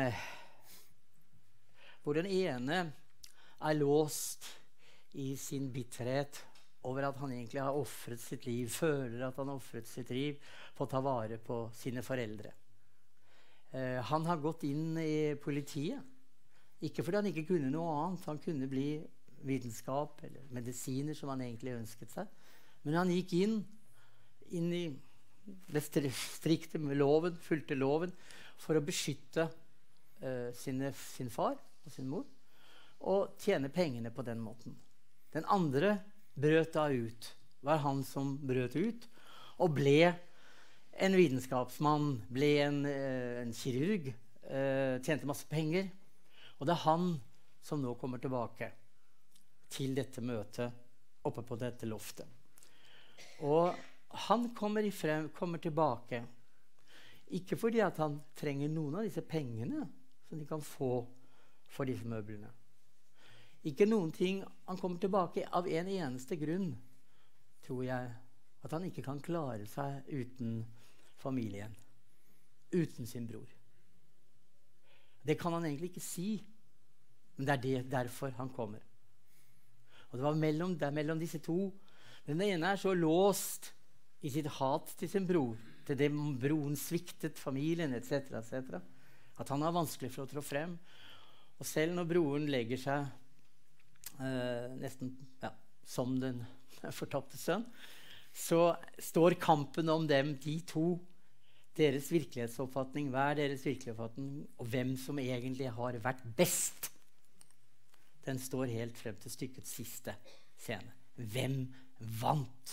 den ene er låst i sin bitterhet over at han egentlig har offret sitt liv, føler at han har offret sitt liv på å ta vare på sine foreldre. Han har gått inn i politiet, ikke fordi han ikke kunne noe annet, han kunne bli vitenskap eller medisiner som han egentlig ønsket seg, men han gikk inn i det strikte med loven, fulgte loven, for å beskytte sin far og sin mor, og tjene pengene på den måten. Den andre brøt da ut, var han som brøt ut, og ble en vitenskapsmann, ble en kirurg, tjente masse penger, og det er han som nå kommer tilbake til dette møtet oppe på dette loftet. Og han kommer tilbake, ikke fordi at han trenger noen av disse pengene som de kan få for disse møblene. Ikke noen ting. Han kommer tilbake av en eneste grunn, tror jeg, at han ikke kan klare seg uten familien, uten sin bror. Det kan han egentlig ikke si, men det er derfor han kommer. Og det er mellom disse to. Den ene er så låst i sitt hat til sin bror, til det broren sviktet familien, etc., at han har vanskelig for å trå frem. Og selv når broren legger seg nesten som den fortapte sønn, så står kampen om dem, de to, deres virkelighetsoppfatning, hver deres virkelighetsoppfatning, og hvem som egentlig har vært best. Den står helt frem til stykkets siste scene. Hvem vant?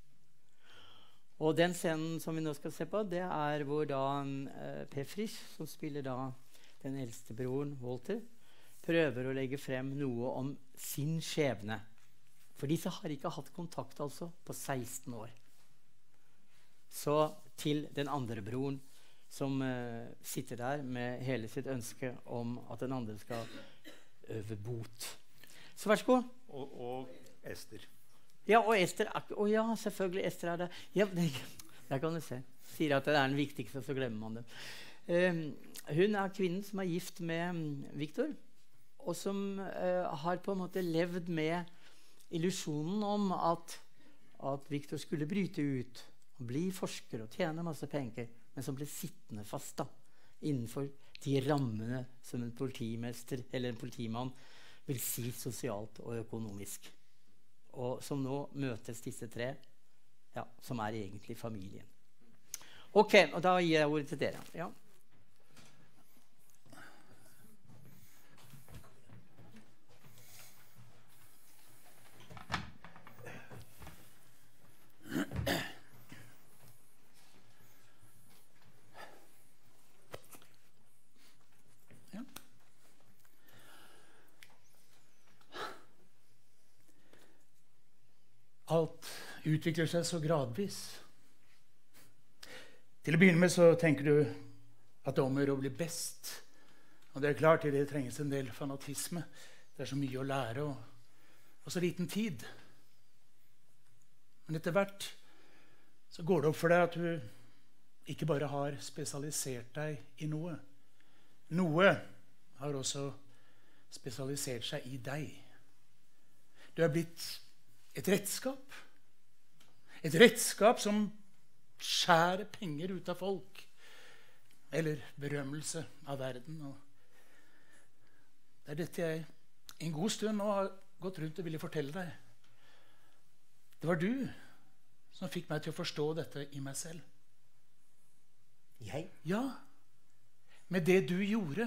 Og den scenen som vi nå skal se på, det er hvor da Per Frisch, som spiller da den eldste broren, Walter, prøver å legge frem noe om sin skjebne. For disse har ikke hatt kontakt altså på 16 år. Så til den andre broren, som sitter der med hele sitt ønske om at den andre skal øve bot. Så vær så god.
Og Ester.
Ja, og Ester. Ja, selvfølgelig, Ester er det. Ja, der kan du se. Sier at det er den viktigste, så glemmer man det. Hun er kvinnen som er gift med Victor, og som har på en måte levd med illusjonen om at Victor skulle bryte ut og bli forsker og tjene masse penger, men som ble sittende fast da, innenfor de rammene som en politimester eller en politimann vil si sosialt og økonomisk. Og som nå møtes disse tre, som er egentlig familien. Ok, og da gir jeg ordet til dere. Ja.
Alt utvikler seg så gradvis. Til å begynne med så tenker du at det omgjør å bli best. Og det er klart, det trenges en del fanatisme. Det er så mye å lære og så liten tid. Men etter hvert så går det opp for deg at du ikke bare har spesialisert deg i noe. Noe har også spesialisert seg i deg. Du er blitt et redskap. Et redskap som skjærer penger ut av folk. Eller berømmelse av verden. Og det er dette jeg en god stund nå har gått rundt og ville fortelle deg. Det var du som fikk meg til å forstå dette i meg selv.
Jeg?
Ja. Med det du gjorde.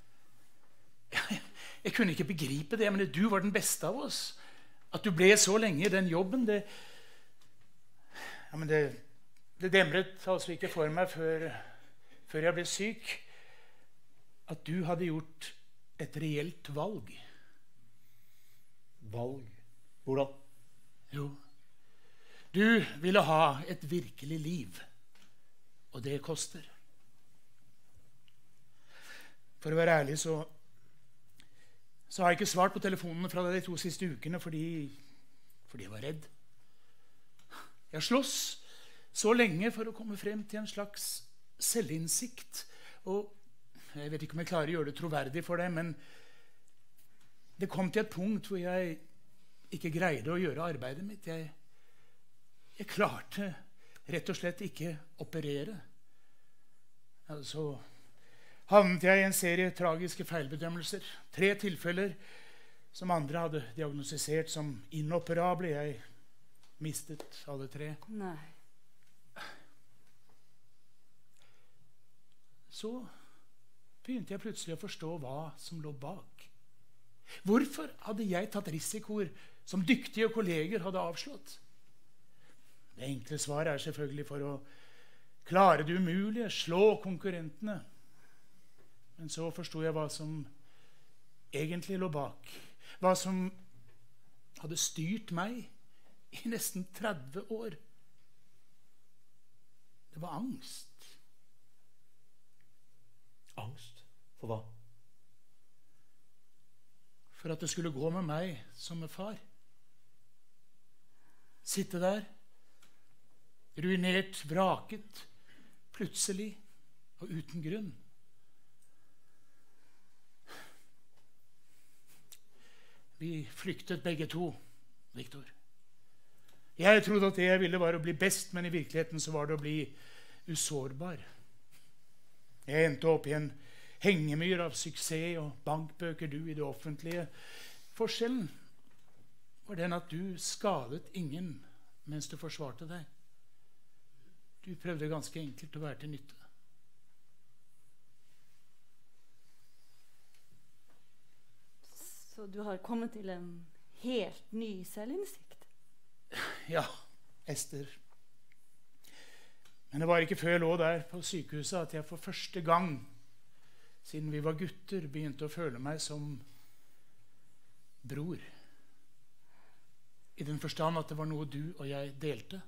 Jeg kunne ikke begripe det, men du var den beste av oss. At du ble så lenge i den jobben, det demret altså ikke for meg før jeg ble syk, at du hadde gjort et reelt valg.
Valg? Hvordan?
Jo, du ville ha et virkelig liv, og det koster. For å være ærlig så har jeg ikke svart på telefonene fra deg de 2 siste ukene fordi jeg var redd. Jeg slåss så lenge for å komme frem til en slags selvinnsikt. Og jeg vet ikke om jeg klarer å gjøre det troverdig for deg, men det kom til et punkt hvor jeg ikke greide å gjøre arbeidet mitt. Jeg klarte rett og slett ikke operere. Så havnet jeg i en serie tragiske feilbedømmelser. 3 tilfeller som andre hadde diagnostisert som inoperable. Jeg mistet alle 3.
Nei.
Så begynte jeg plutselig å forstå hva som lå bak. Hvorfor hadde jeg tatt risikoer som dyktige kolleger hadde avslått? Det enkle svaret er selvfølgelig for å klare det umulige, slå konkurrentene. Men så forstod jeg hva som egentlig lå bak. Hva som hadde styrt meg i nesten 30 år. Det var angst.
Angst? For hva?
For at det skulle gå med meg som med far. Sitte der, ruinert, vraket, plutselig og uten grunn. Vi flyktet begge to, Victor. Jeg trodde at det jeg ville var å bli best, men i virkeligheten så var det å bli usårbar. Jeg endte opp i en hengemyr av suksess og bankbøker, du i det offentlige. Forskjellen var den at du skadet ingen mens du forsvarte deg. Du prøvde ganske enkelt å være til nytte.
Så du har kommet til en helt ny selvinnsikt?
Ja, Ester. Men det var ikke før jeg lå der på sykehuset at jeg for første gang siden vi var gutter begynte å føle meg som bror. I den forstand at det var noe du og jeg delte.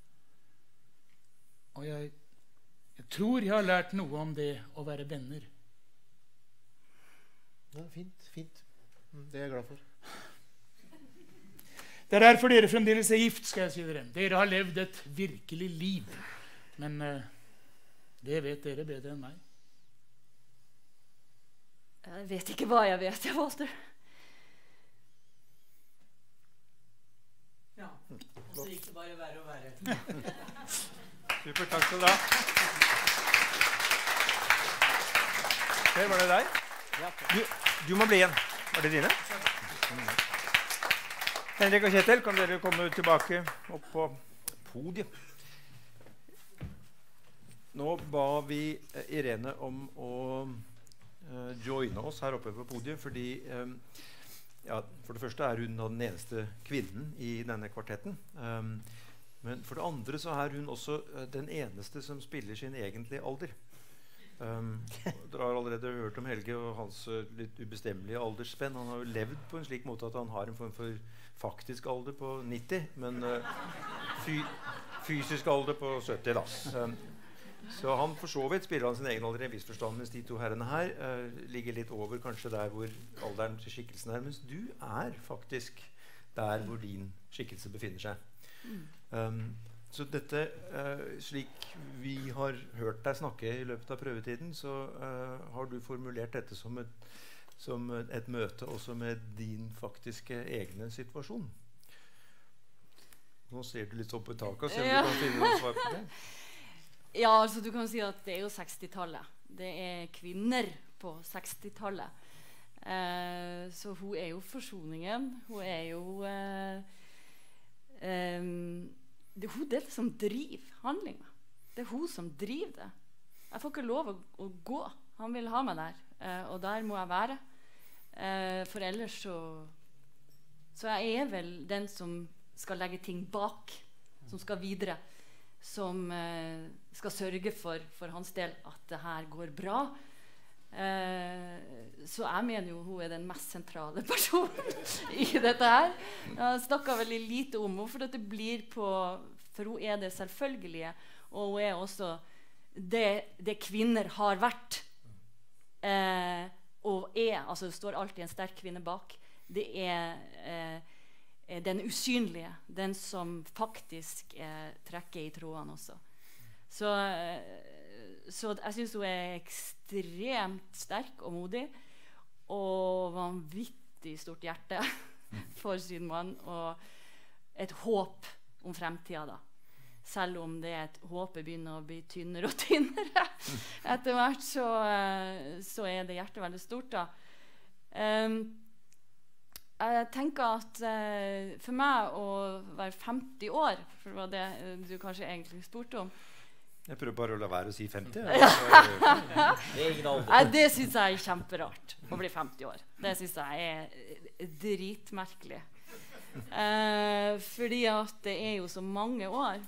Og jeg tror jeg har lært noe om det å være venner.
Ja, fint, fint. Det er jeg glad for.
Det er derfor dere fremdeles er gift, skal jeg si dere. Dere har levd et virkelig liv. Men det vet dere bedre enn meg.
Jeg vet ikke hva jeg vet, Walter.
Ja, og så gikk det bare verre og verre.
Super, takk skal du ha. Per, var det deg? Du må bli igjen. Var det dine? Henrik og Kjetil, kan dere komme tilbake opp på podiet? Nå ba vi Irene om å joine oss her oppe på podiet, fordi ja, for det første er hun den eneste kvinnen i denne kvartetten. Men for det andre så er hun også den eneste som spiller sin egentlige alder. Dere har allerede hørt om Helge og hans litt ubestemmelige aldersspenn. Han har jo levd på en slik måte at han har en form for faktisk alder på 90, men fysisk alder på 70 da. Så han for så vidt spiller han sin egen alder i en viss forstand, mens de to herrene her ligger litt over kanskje der hvor alderen til skikkelsen er, mens du er faktisk der hvor din skikkelse befinner seg. Så dette, slik vi har hørt deg snakke i løpet av prøvetiden, så har du formulert dette som et møte også med din faktiske egne situasjon. Nå ser du litt opp i taket og ser om du kan finne noe svar på det.
Ja, altså du kan si at det er jo 60-tallet. Det er kvinner på 60-tallet. Så hun er jo forsoningen. Hun er jo det er det som driver handlingen. Det er hun som driver det. Jeg får ikke lov å gå. Han vil ha meg der, og der må jeg være. For ellers så jeg er vel den som skal legge ting bak, som skal videre, som skal sørge for hans del at det her går bra. Så jeg mener jo hun er den mest sentrale personen i dette her. Jeg snakket veldig lite om henne, for det blir for hun er det selvfølgelige, og hun er også det kvinner har vært, og altså det står alltid en sterk kvinne bak. Det er den usynlige, den som faktisk trekker i trådene også. Så jeg synes hun ekstremt sterk og modig, og vanvittig stort hjerte for sin mann, og et håp om fremtiden da. Selv om det et håpet begynner å bli tynnere og tynnere etter hvert, så det hjertet veldig stort da. Jeg tenker at for meg å være 50 år, for det var det du kanskje egentlig spurte om.
Jeg prøver bare å la være å si 50.
Det synes jeg kjemperart, å bli 50 år. Det synes jeg dritmerkelig. Fordi at det jo så mange år.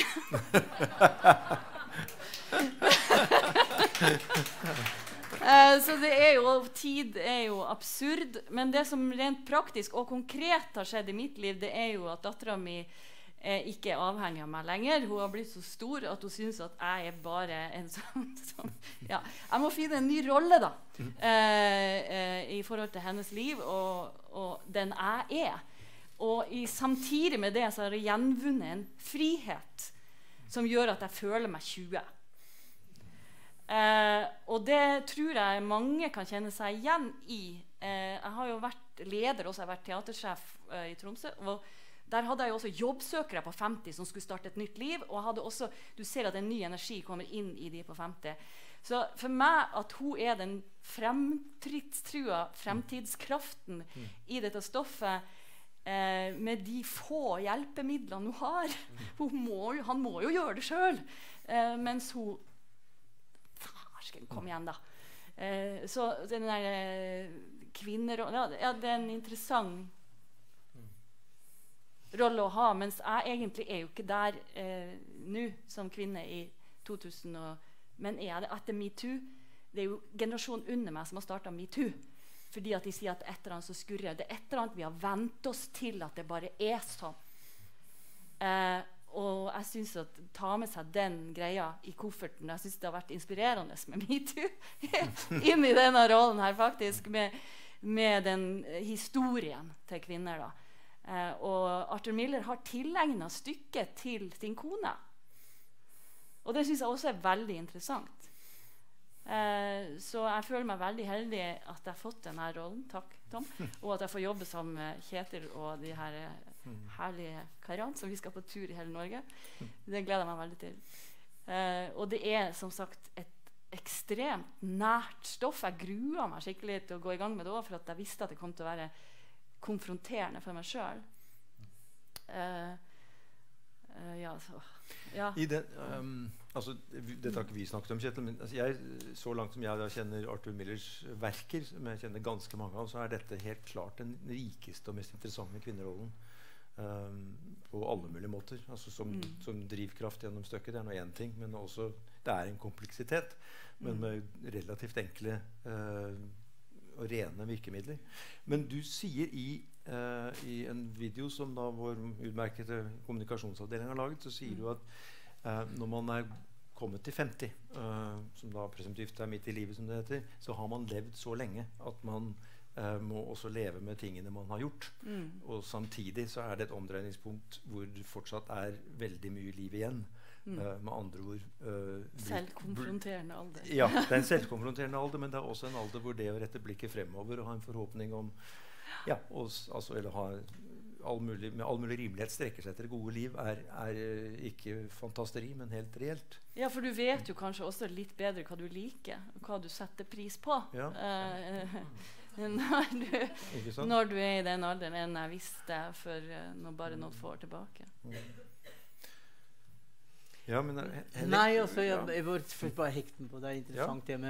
Så det jo tid jo absurd, men det som rent praktisk og konkret har skjedd i mitt liv, det jo at datteren min ikke avhengig av meg lenger. Hun har blitt så stor at hun synes at jeg bare en sånn ja, jeg må finne en ny rolle da i forhold til hennes liv og den jeg og samtidig med det så har jeg gjenvunnet en frihet som gjør at jeg føler meg 20. Og det tror jeg mange kan kjenne seg igjen i. Jeg har jo vært leder også, jeg har vært teatersjef i Tromsø, og der hadde jeg jo også jobbsøkere på 50 som skulle starte et nytt liv, og hadde også, du ser at en ny energi kommer inn i de på 50. Så for meg at hun den fremtidstrua fremtidskraften i dette stoffet, med de få hjelpemidlene hun har. Han må jo gjøre det selv, mens hun kom igjen da. Så den der kvinner, ja, det en interessant rolle å ha, mens jeg egentlig jo ikke der nå som kvinne i 2000, men det etter MeToo. Det jo generasjonen under meg som har startet MeToo, fordi at de sier at et eller annet så skurrer. Det et eller annet vi har vent oss til at det bare sånn. Og jeg synes at ta med seg den greia i kofferten, jeg synes det har vært inspirerende med MeToo inn i denne rollen her faktisk, med den historien til kvinner da. Og Arthur Miller har tilegnet stykket til sin kone. Og det synes jeg også veldig interessant. Så jeg føler meg veldig heldig at jeg har fått denne rollen, takk Tom, og at jeg får jobbe sammen med Kjetil og de her herlige karene som vi skal på tur i hele Norge. Det gleder jeg meg veldig til. Og det som sagt et ekstremt nært stoff. Jeg gruer meg skikkelig til å gå i gang med det også, for at jeg visste at det kom til å være konfronterende for meg selv. Ja,
I det, altså, det har ikke vi snakket om, Kjetil, men altså, så langt som jeg da kjenner Arthur Millers verker, som jeg kjenner ganske mange av, så dette helt klart den rikeste og mest interessante kvinnerollen på alle mulige måter. Altså, som drivkraft gjennom stykket, det noe en ting, men også, det en kompleksitet, men med relativt enkle og rene virkemidler. Men du sier i en video som da vår utmerkede kommunikasjonsavdeling har laget, så sier du at når man kommet til 50, som da presumptivt midt i livet som det heter, så har man levd så lenge at man må også leve med tingene man har gjort. Og samtidig så det et omdreiningspunkt hvor det fortsatt veldig mye liv igjen. Med andre ord
selvkonfronterende alder.
Ja, det en selvkonfronterende alder, men det også en alder hvor det å rette blikket fremover og ha en forhåpning om ja, eller ha med all mulig rimelighet strekker seg etter det gode liv ikke fantasteri, men helt reelt.
Ja, for du vet jo kanskje også litt bedre hva du liker, og hva du setter pris på. Ja. Når du i den alderen enn jeg visste for bare noen få år tilbake.
Ja, men
nei, altså, jeg var bare hekten på det interessant det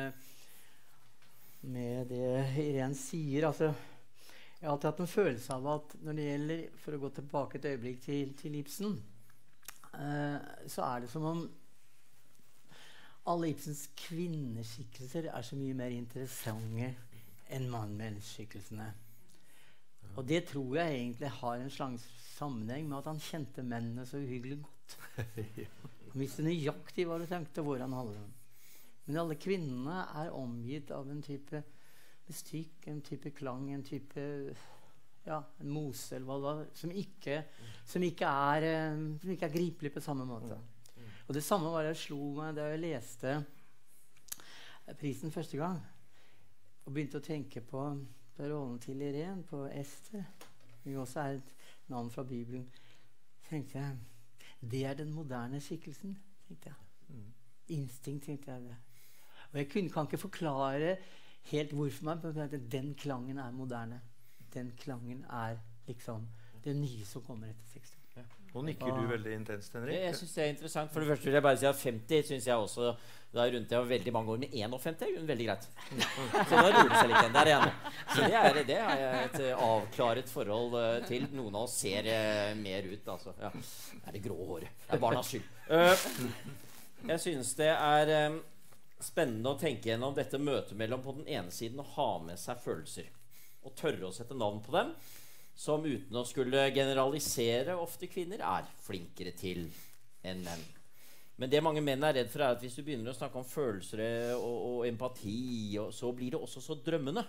med det Irene sier. Altså, jeg har alltid hatt en følelse av at når det gjelder, for å gå tilbake et øyeblikk til Ibsen, så det som om alle Ibsens kvinneskikkelser så mye mer interessante enn mannmenneskeskikkelsene. Og det tror jeg egentlig har en slags sammenheng med at han kjente mennene så uhyggelig godt. Han visste nøyaktig hva du tenkte, hvor han hadde dem. Men alle kvinnene omgitt av en type mystikk, en type klang, en type en mose eller hva, som ikke er gripelig på samme måte. Og det samme var det jeg slo meg da jeg leste prisen første gang og begynte å tenke på rollen til Irene, på Ester, som jo også et navn fra Bibelen. Så tenkte jeg, det den moderne skikkelsen, tenkte jeg. Instinkt, tenkte jeg det. Og jeg kan ikke forklare helt hvorfor den klangen moderne. Den klangen liksom det nye som kommer etter 60.
Nå nikker du veldig intenst, Henrik.
Jeg synes det interessant. For det første vil jeg bare si at 50 synes jeg også, da jeg rundt veldig mange år med 51, er veldig greit. Så da roer det seg litt igjen. Der jeg nå. Så det har jeg et avklaret forhold til. Noen av oss ser mer ut, altså. Ja. Det det grå håret. Det barnas skyld. Jeg synes det spennende å tenke gjennom dette møtet mellom på den ene siden å ha med seg følelser og tørre å sette navn på dem, som uten å skulle generalisere ofte kvinner flinkere til enn menn. Men det mange menn redd for at hvis du begynner å snakke om følelser og empati, så blir det også så drømmende.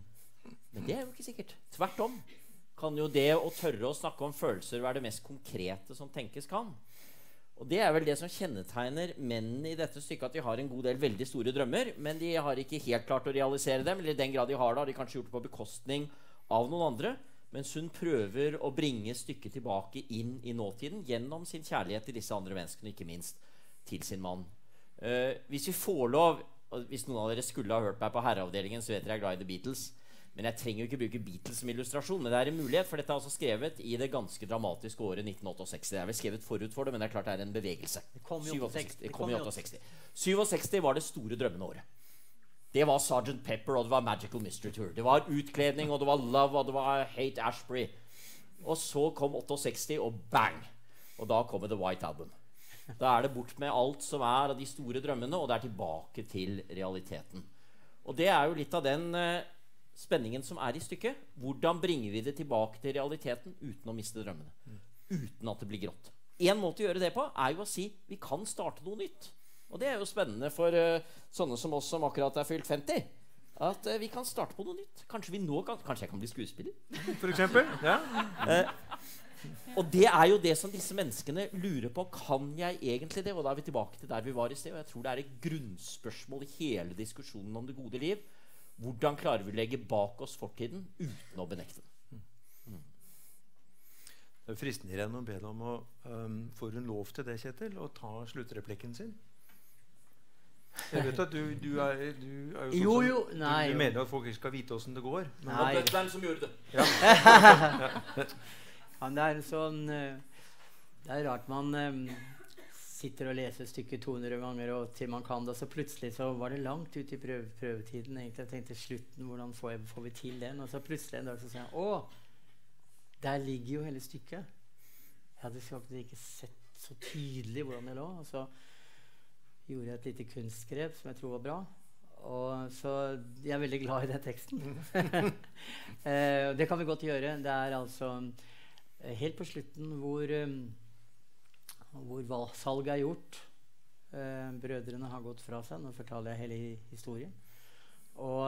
Men det jo ikke sikkert. Tvert om kan jo det å tørre å snakke om følelser være det mest konkrete som tenkes kan. Og det vel det som kjennetegner mennene i dette stykket, at de har en god del veldig store drømmer, men de har ikke helt klart å realisere dem, eller i den grad de har det, har de kanskje gjort det på bekostning av noen andre, mens hun prøver å bringe stykket tilbake inn i nåtiden gjennom sin kjærlighet til disse andre menneskene, ikke minst til sin mann. Hvis vi får lov, hvis noen av dere skulle ha hørt meg på herreavdelingen, så vet dere jeg glad i The Beatles, men jeg trenger jo ikke bruke Beatles som illustrasjon, men det en mulighet, for dette også skrevet i det ganske dramatiske året 1968. Det vel skrevet forut for det, men det klart det en bevegelse.
Det kom i 68.
67 var det store drømmende året. Det var Sgt. Pepper, og det var Magical Mystery Tour. Det var utkledning, og det var Love, og det var Hate Ashbury. Og så kom 68, og bang! Og da kommer The White Album. Da det bort med alt som av de store drømmene, og det tilbake til realiteten. Og det jo litt av den spenningen som i stykket. Hvordan bringer vi det tilbake til realiteten uten å miste drømmene? Uten at det blir grått. En måte å gjøre det på jo å si vi kan starte noe nytt. Og det jo spennende for sånne som oss som akkurat fylt 50. At vi kan starte på noe nytt. Kanskje jeg kan bli skuespiller.
For eksempel. Ja.
Og det jo det som disse menneskene lurer på. Kan jeg egentlig det? Og da vi tilbake til der vi var i sted. Og jeg tror det et grunnspørsmål i hele diskusjonen om det gode liv. Hvordan klarer vi å legge bak oss fortiden uten å benekte den?
Det fristende igjen å be deg om å får hun lov til det, Kjetil, å ta sluttreplikken sin? Jeg vet at du jo sånn du mener at folk ikke skal vite hvordan det går. Men
det den som gjorde det.
Ja. Det sånn det rart man sitter og leser stykket 200 ganger og til man kan det, og så plutselig så var det langt ut i prøvetiden egentlig. Jeg tenkte slutten, hvordan får vi til den? Og så plutselig en dag så sier jeg, der ligger jo hele stykket. Jeg hadde faktisk ikke sett så tydelig hvordan det lå, og så gjorde jeg et lite kunstgrep som jeg tror var bra. Og så jeg veldig glad i den teksten. Det kan vi godt gjøre. Det altså helt på slutten hvor salget gjort. Brødrene har gått fra seg. Nå fortaler jeg hele historien. Og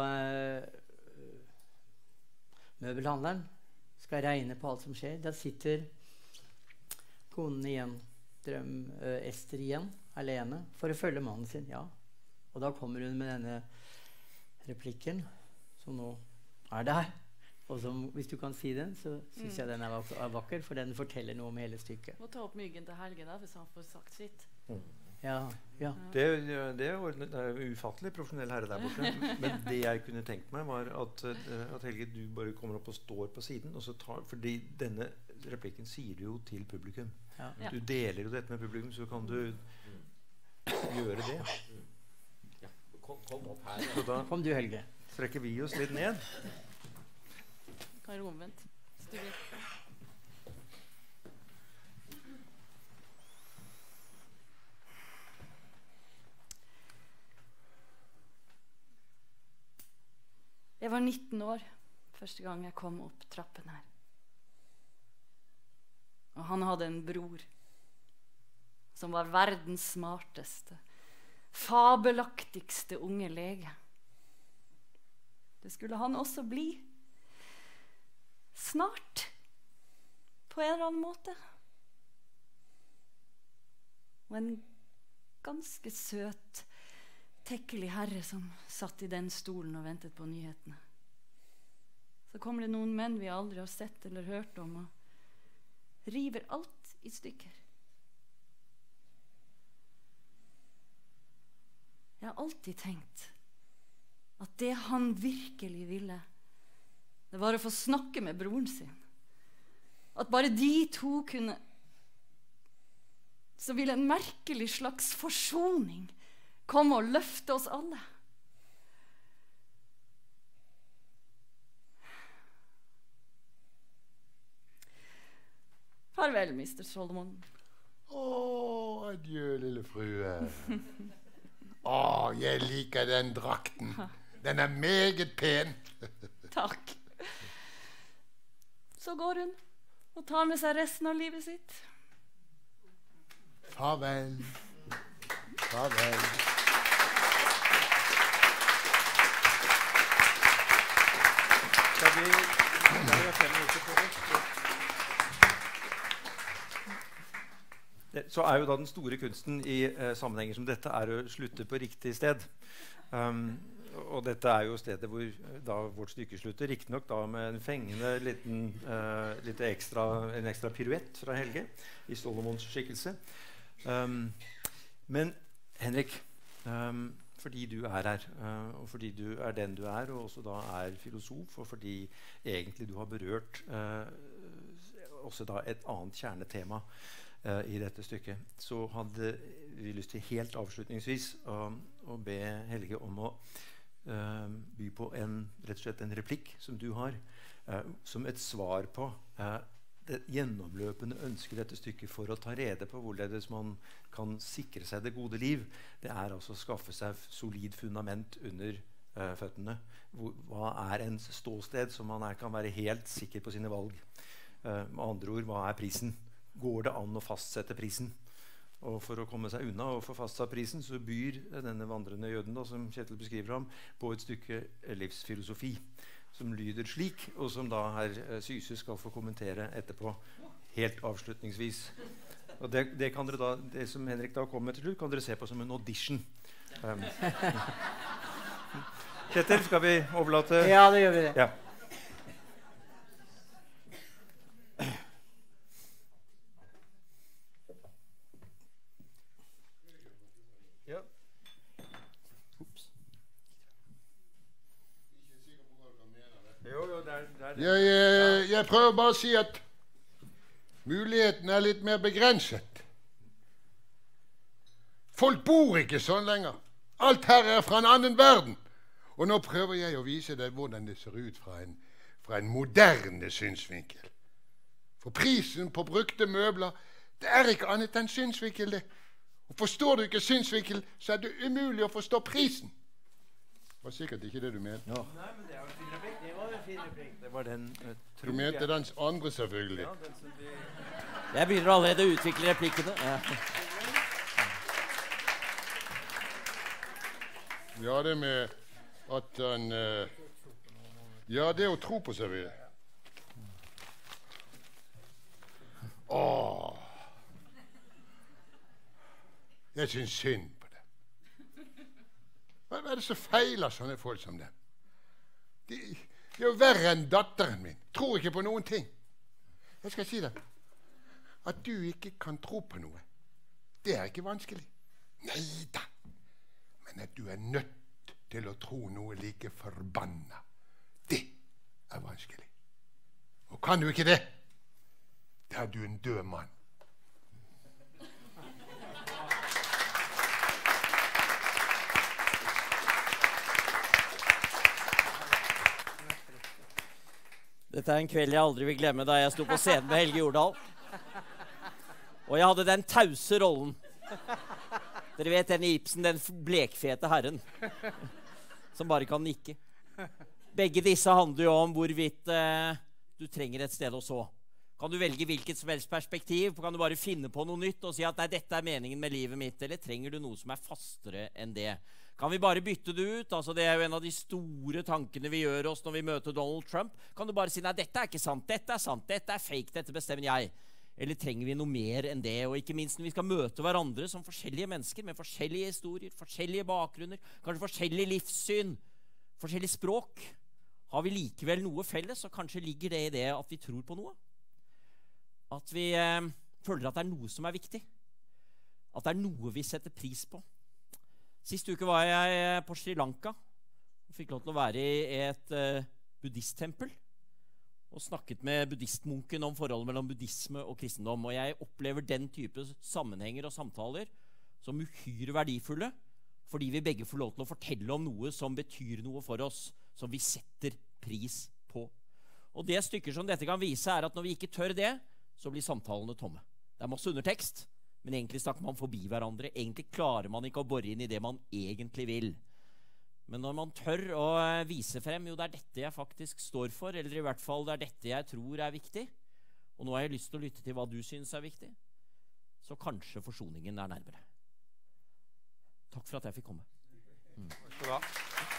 møbelhandleren skal regne på alt som skjer. Da sitter konen igjen, Ester igjen, alene, for å følge mannen sin, ja. Og da kommer hun med denne replikken, som nå der. Og som, hvis du kan si den, så synes jeg den vakker, for den forteller noe om hele stykket.
Må ta opp myggen til Helge da, hvis han får sagt sitt.
Ja.
Det ufattelig profesjonell herre der borte. Men det jeg kunne tenkt meg var at Helge, du bare kommer opp og står på siden, og så fordi denne replikken sier du jo til publikum.
Ja.
Du deler jo dette med publikum, så kan du gjøre det.
Ja. Kom opp her.
Så da
kom du, Helge.
Trekker vi oss litt ned.
Kan være omvendt. Jeg var 19 år første gang jeg kom opp trappen her. Og han hadde en bror som var verdens smarteste, fabelaktigste unge lege. Det skulle han også bli. snart. På en eller annen måte. Og en ganske søt, tekkelig herre som satt i den stolen og ventet på nyhetene. Så kommer det noen menn vi aldri har sett eller hørt om, og river alt i stykker. Jeg har alltid tenkt at det han virkelig ville, det var å få snakke med broren sin. At bare de to kunne, så ville en merkelig slags forsoning komme og løfte oss alle. Farvel, Mr. Solomon.
Adjø, lille frue. Jeg liker den drakten. Den er meget pen.
Takk. Så går hun og tar med seg resten av livet sitt.
Farvel. Farvel.
Skal vi... Ja, 5 minutter på det. Så er jo da den store kunsten i sammenhenger som dette er å slutte på riktig sted. Og dette er jo stedet hvor da vårt stykke slutter, riktignok da med en fengende en ekstra piruett fra Helge i Solomons skikkelse. Men Henrik, fordi du er her, og fordi du er den du er, og også da er filosof, og fordi egentlig du har berørt også da et annet kjernetema i dette stykket, så hadde vi lyst til helt avslutningsvis å be Helge om å by på rett og slett en replikk som du har, som et svar på det gjennomløpende ønsket dette stykket for å ta rede på hvorledes man kan sikre seg det gode liv. Det er altså å skaffe seg solid fundament under føttene. Hva er ens ståsted, så man kan være helt sikker på sine valg? Med andre ord, hva er prisen? Går det an å fastsette prisen? Og for å komme seg unna og få fastsatt prisen, så byr denne vandrende jøden, da, som Kjetil beskriver ham, på et stykke livsfilosofi som lyder slik, og som da herr Syse skal få kommentere etterpå, helt avslutningsvis. Og det kan dere da, det som Henrik da kom med til slutt, kan dere se på som en audition. Kjetil, skal vi overlate?
Ja, det gjør vi det.
Ja.
Jeg prøver bare å si at muligheten er litt mer begrenset. Folk bor ikke sånn lenger. Alt her er fra en annen verden. Og nå prøver jeg å vise deg hvordan det ser ut fra en moderne synsvinkel. For prisen på brukte møbler, det er ikke annet enn synsvinkel, det. Og forstår du ikke synsvinkel, så er det umulig å forstå prisen. Det var sikkert ikke det du mente.
No. Nei, men det var en fin replikk. Det var en fin replikk. Det var den,
du mente den andre, selvfølgelig.
Ja, den som vi...
Jeg begynner allerede å utvikle replikkene.
Ja, det med at han... Ja, det å tro på seg ved. Jeg synes synd på det. Hva er det som feiler sånne folk som dem? De er jo verre enn datteren min. Tror ikke på noen ting. Jeg skal si deg. At du ikke kan tro på noe, det er ikke vanskelig. Neida. Men at du er nødt til å tro noe like forbanna, det er vanskelig. Og kan du ikke det, da er du en død mann.
Dette er en kveld jeg aldri vil glemme da jeg sto på scenen med Helge Jordal. Og jeg hadde den tause rollen. Dere vet den i Ibsen, den blekfete herren, som bare kan nikke. Begge disse handler jo om hvorvidt du trenger et sted å så. Kan du velge hvilket som helst perspektiv? Kan du bare finne på noe nytt og si at nei, dette er meningen med livet mitt? Eller trenger du noe som er fastere enn det? Kan vi bare bytte det ut? Altså, det er jo en av de store tankene vi gjør oss når vi møter Donald Trump. Kan du bare si, nei, dette er ikke sant, dette er sant, dette er fake, dette bestemmer jeg. Eller trenger vi noe mer enn det? Og ikke minst når vi skal møte hverandre som forskjellige mennesker, med forskjellige historier, forskjellige bakgrunner, kanskje forskjellige livssyn, forskjellige språk. Har vi likevel noe felles, så kanskje ligger det i det at vi tror på noe. At vi føler at det er noe som er viktig. At det er noe vi setter pris på. Sist uke var jeg på Sri Lanka og fikk lov til å være i et buddhisttempel og snakket med buddhistmunken om forholdet mellom buddhisme og kristendom. Og jeg opplever den type sammenhenger og samtaler som uhyre verdifulle, fordi vi begge får lov til å fortelle om noe som betyr noe for oss, som vi setter pris på. Og det stykker som dette kan vise er at når vi ikke tør det, så blir samtalene tomme. Det er masse undertekst, men egentlig snakker man forbi hverandre. Egentlig klarer man ikke å bore inn i det man egentlig vil. Men når man tør å vise frem, jo det er dette jeg faktisk står for, eller i hvert fall det er dette jeg tror er viktig, og nå har jeg lyst til å lytte til hva du synes er viktig, så kanskje forsoningen er nærmere. Takk for at jeg fikk komme.
Takk skal du ha.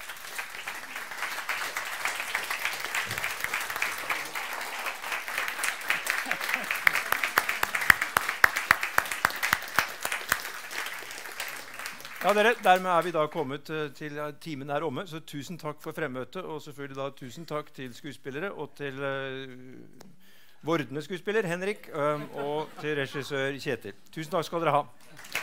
Ja, dere, dermed er vi da kommet til timen er omme, så tusen takk for fremmøtet, og selvfølgelig da tusen takk til skuespillere, og til vordende skuespiller Henrik, og til regissør Kjetil. Tusen takk skal dere ha.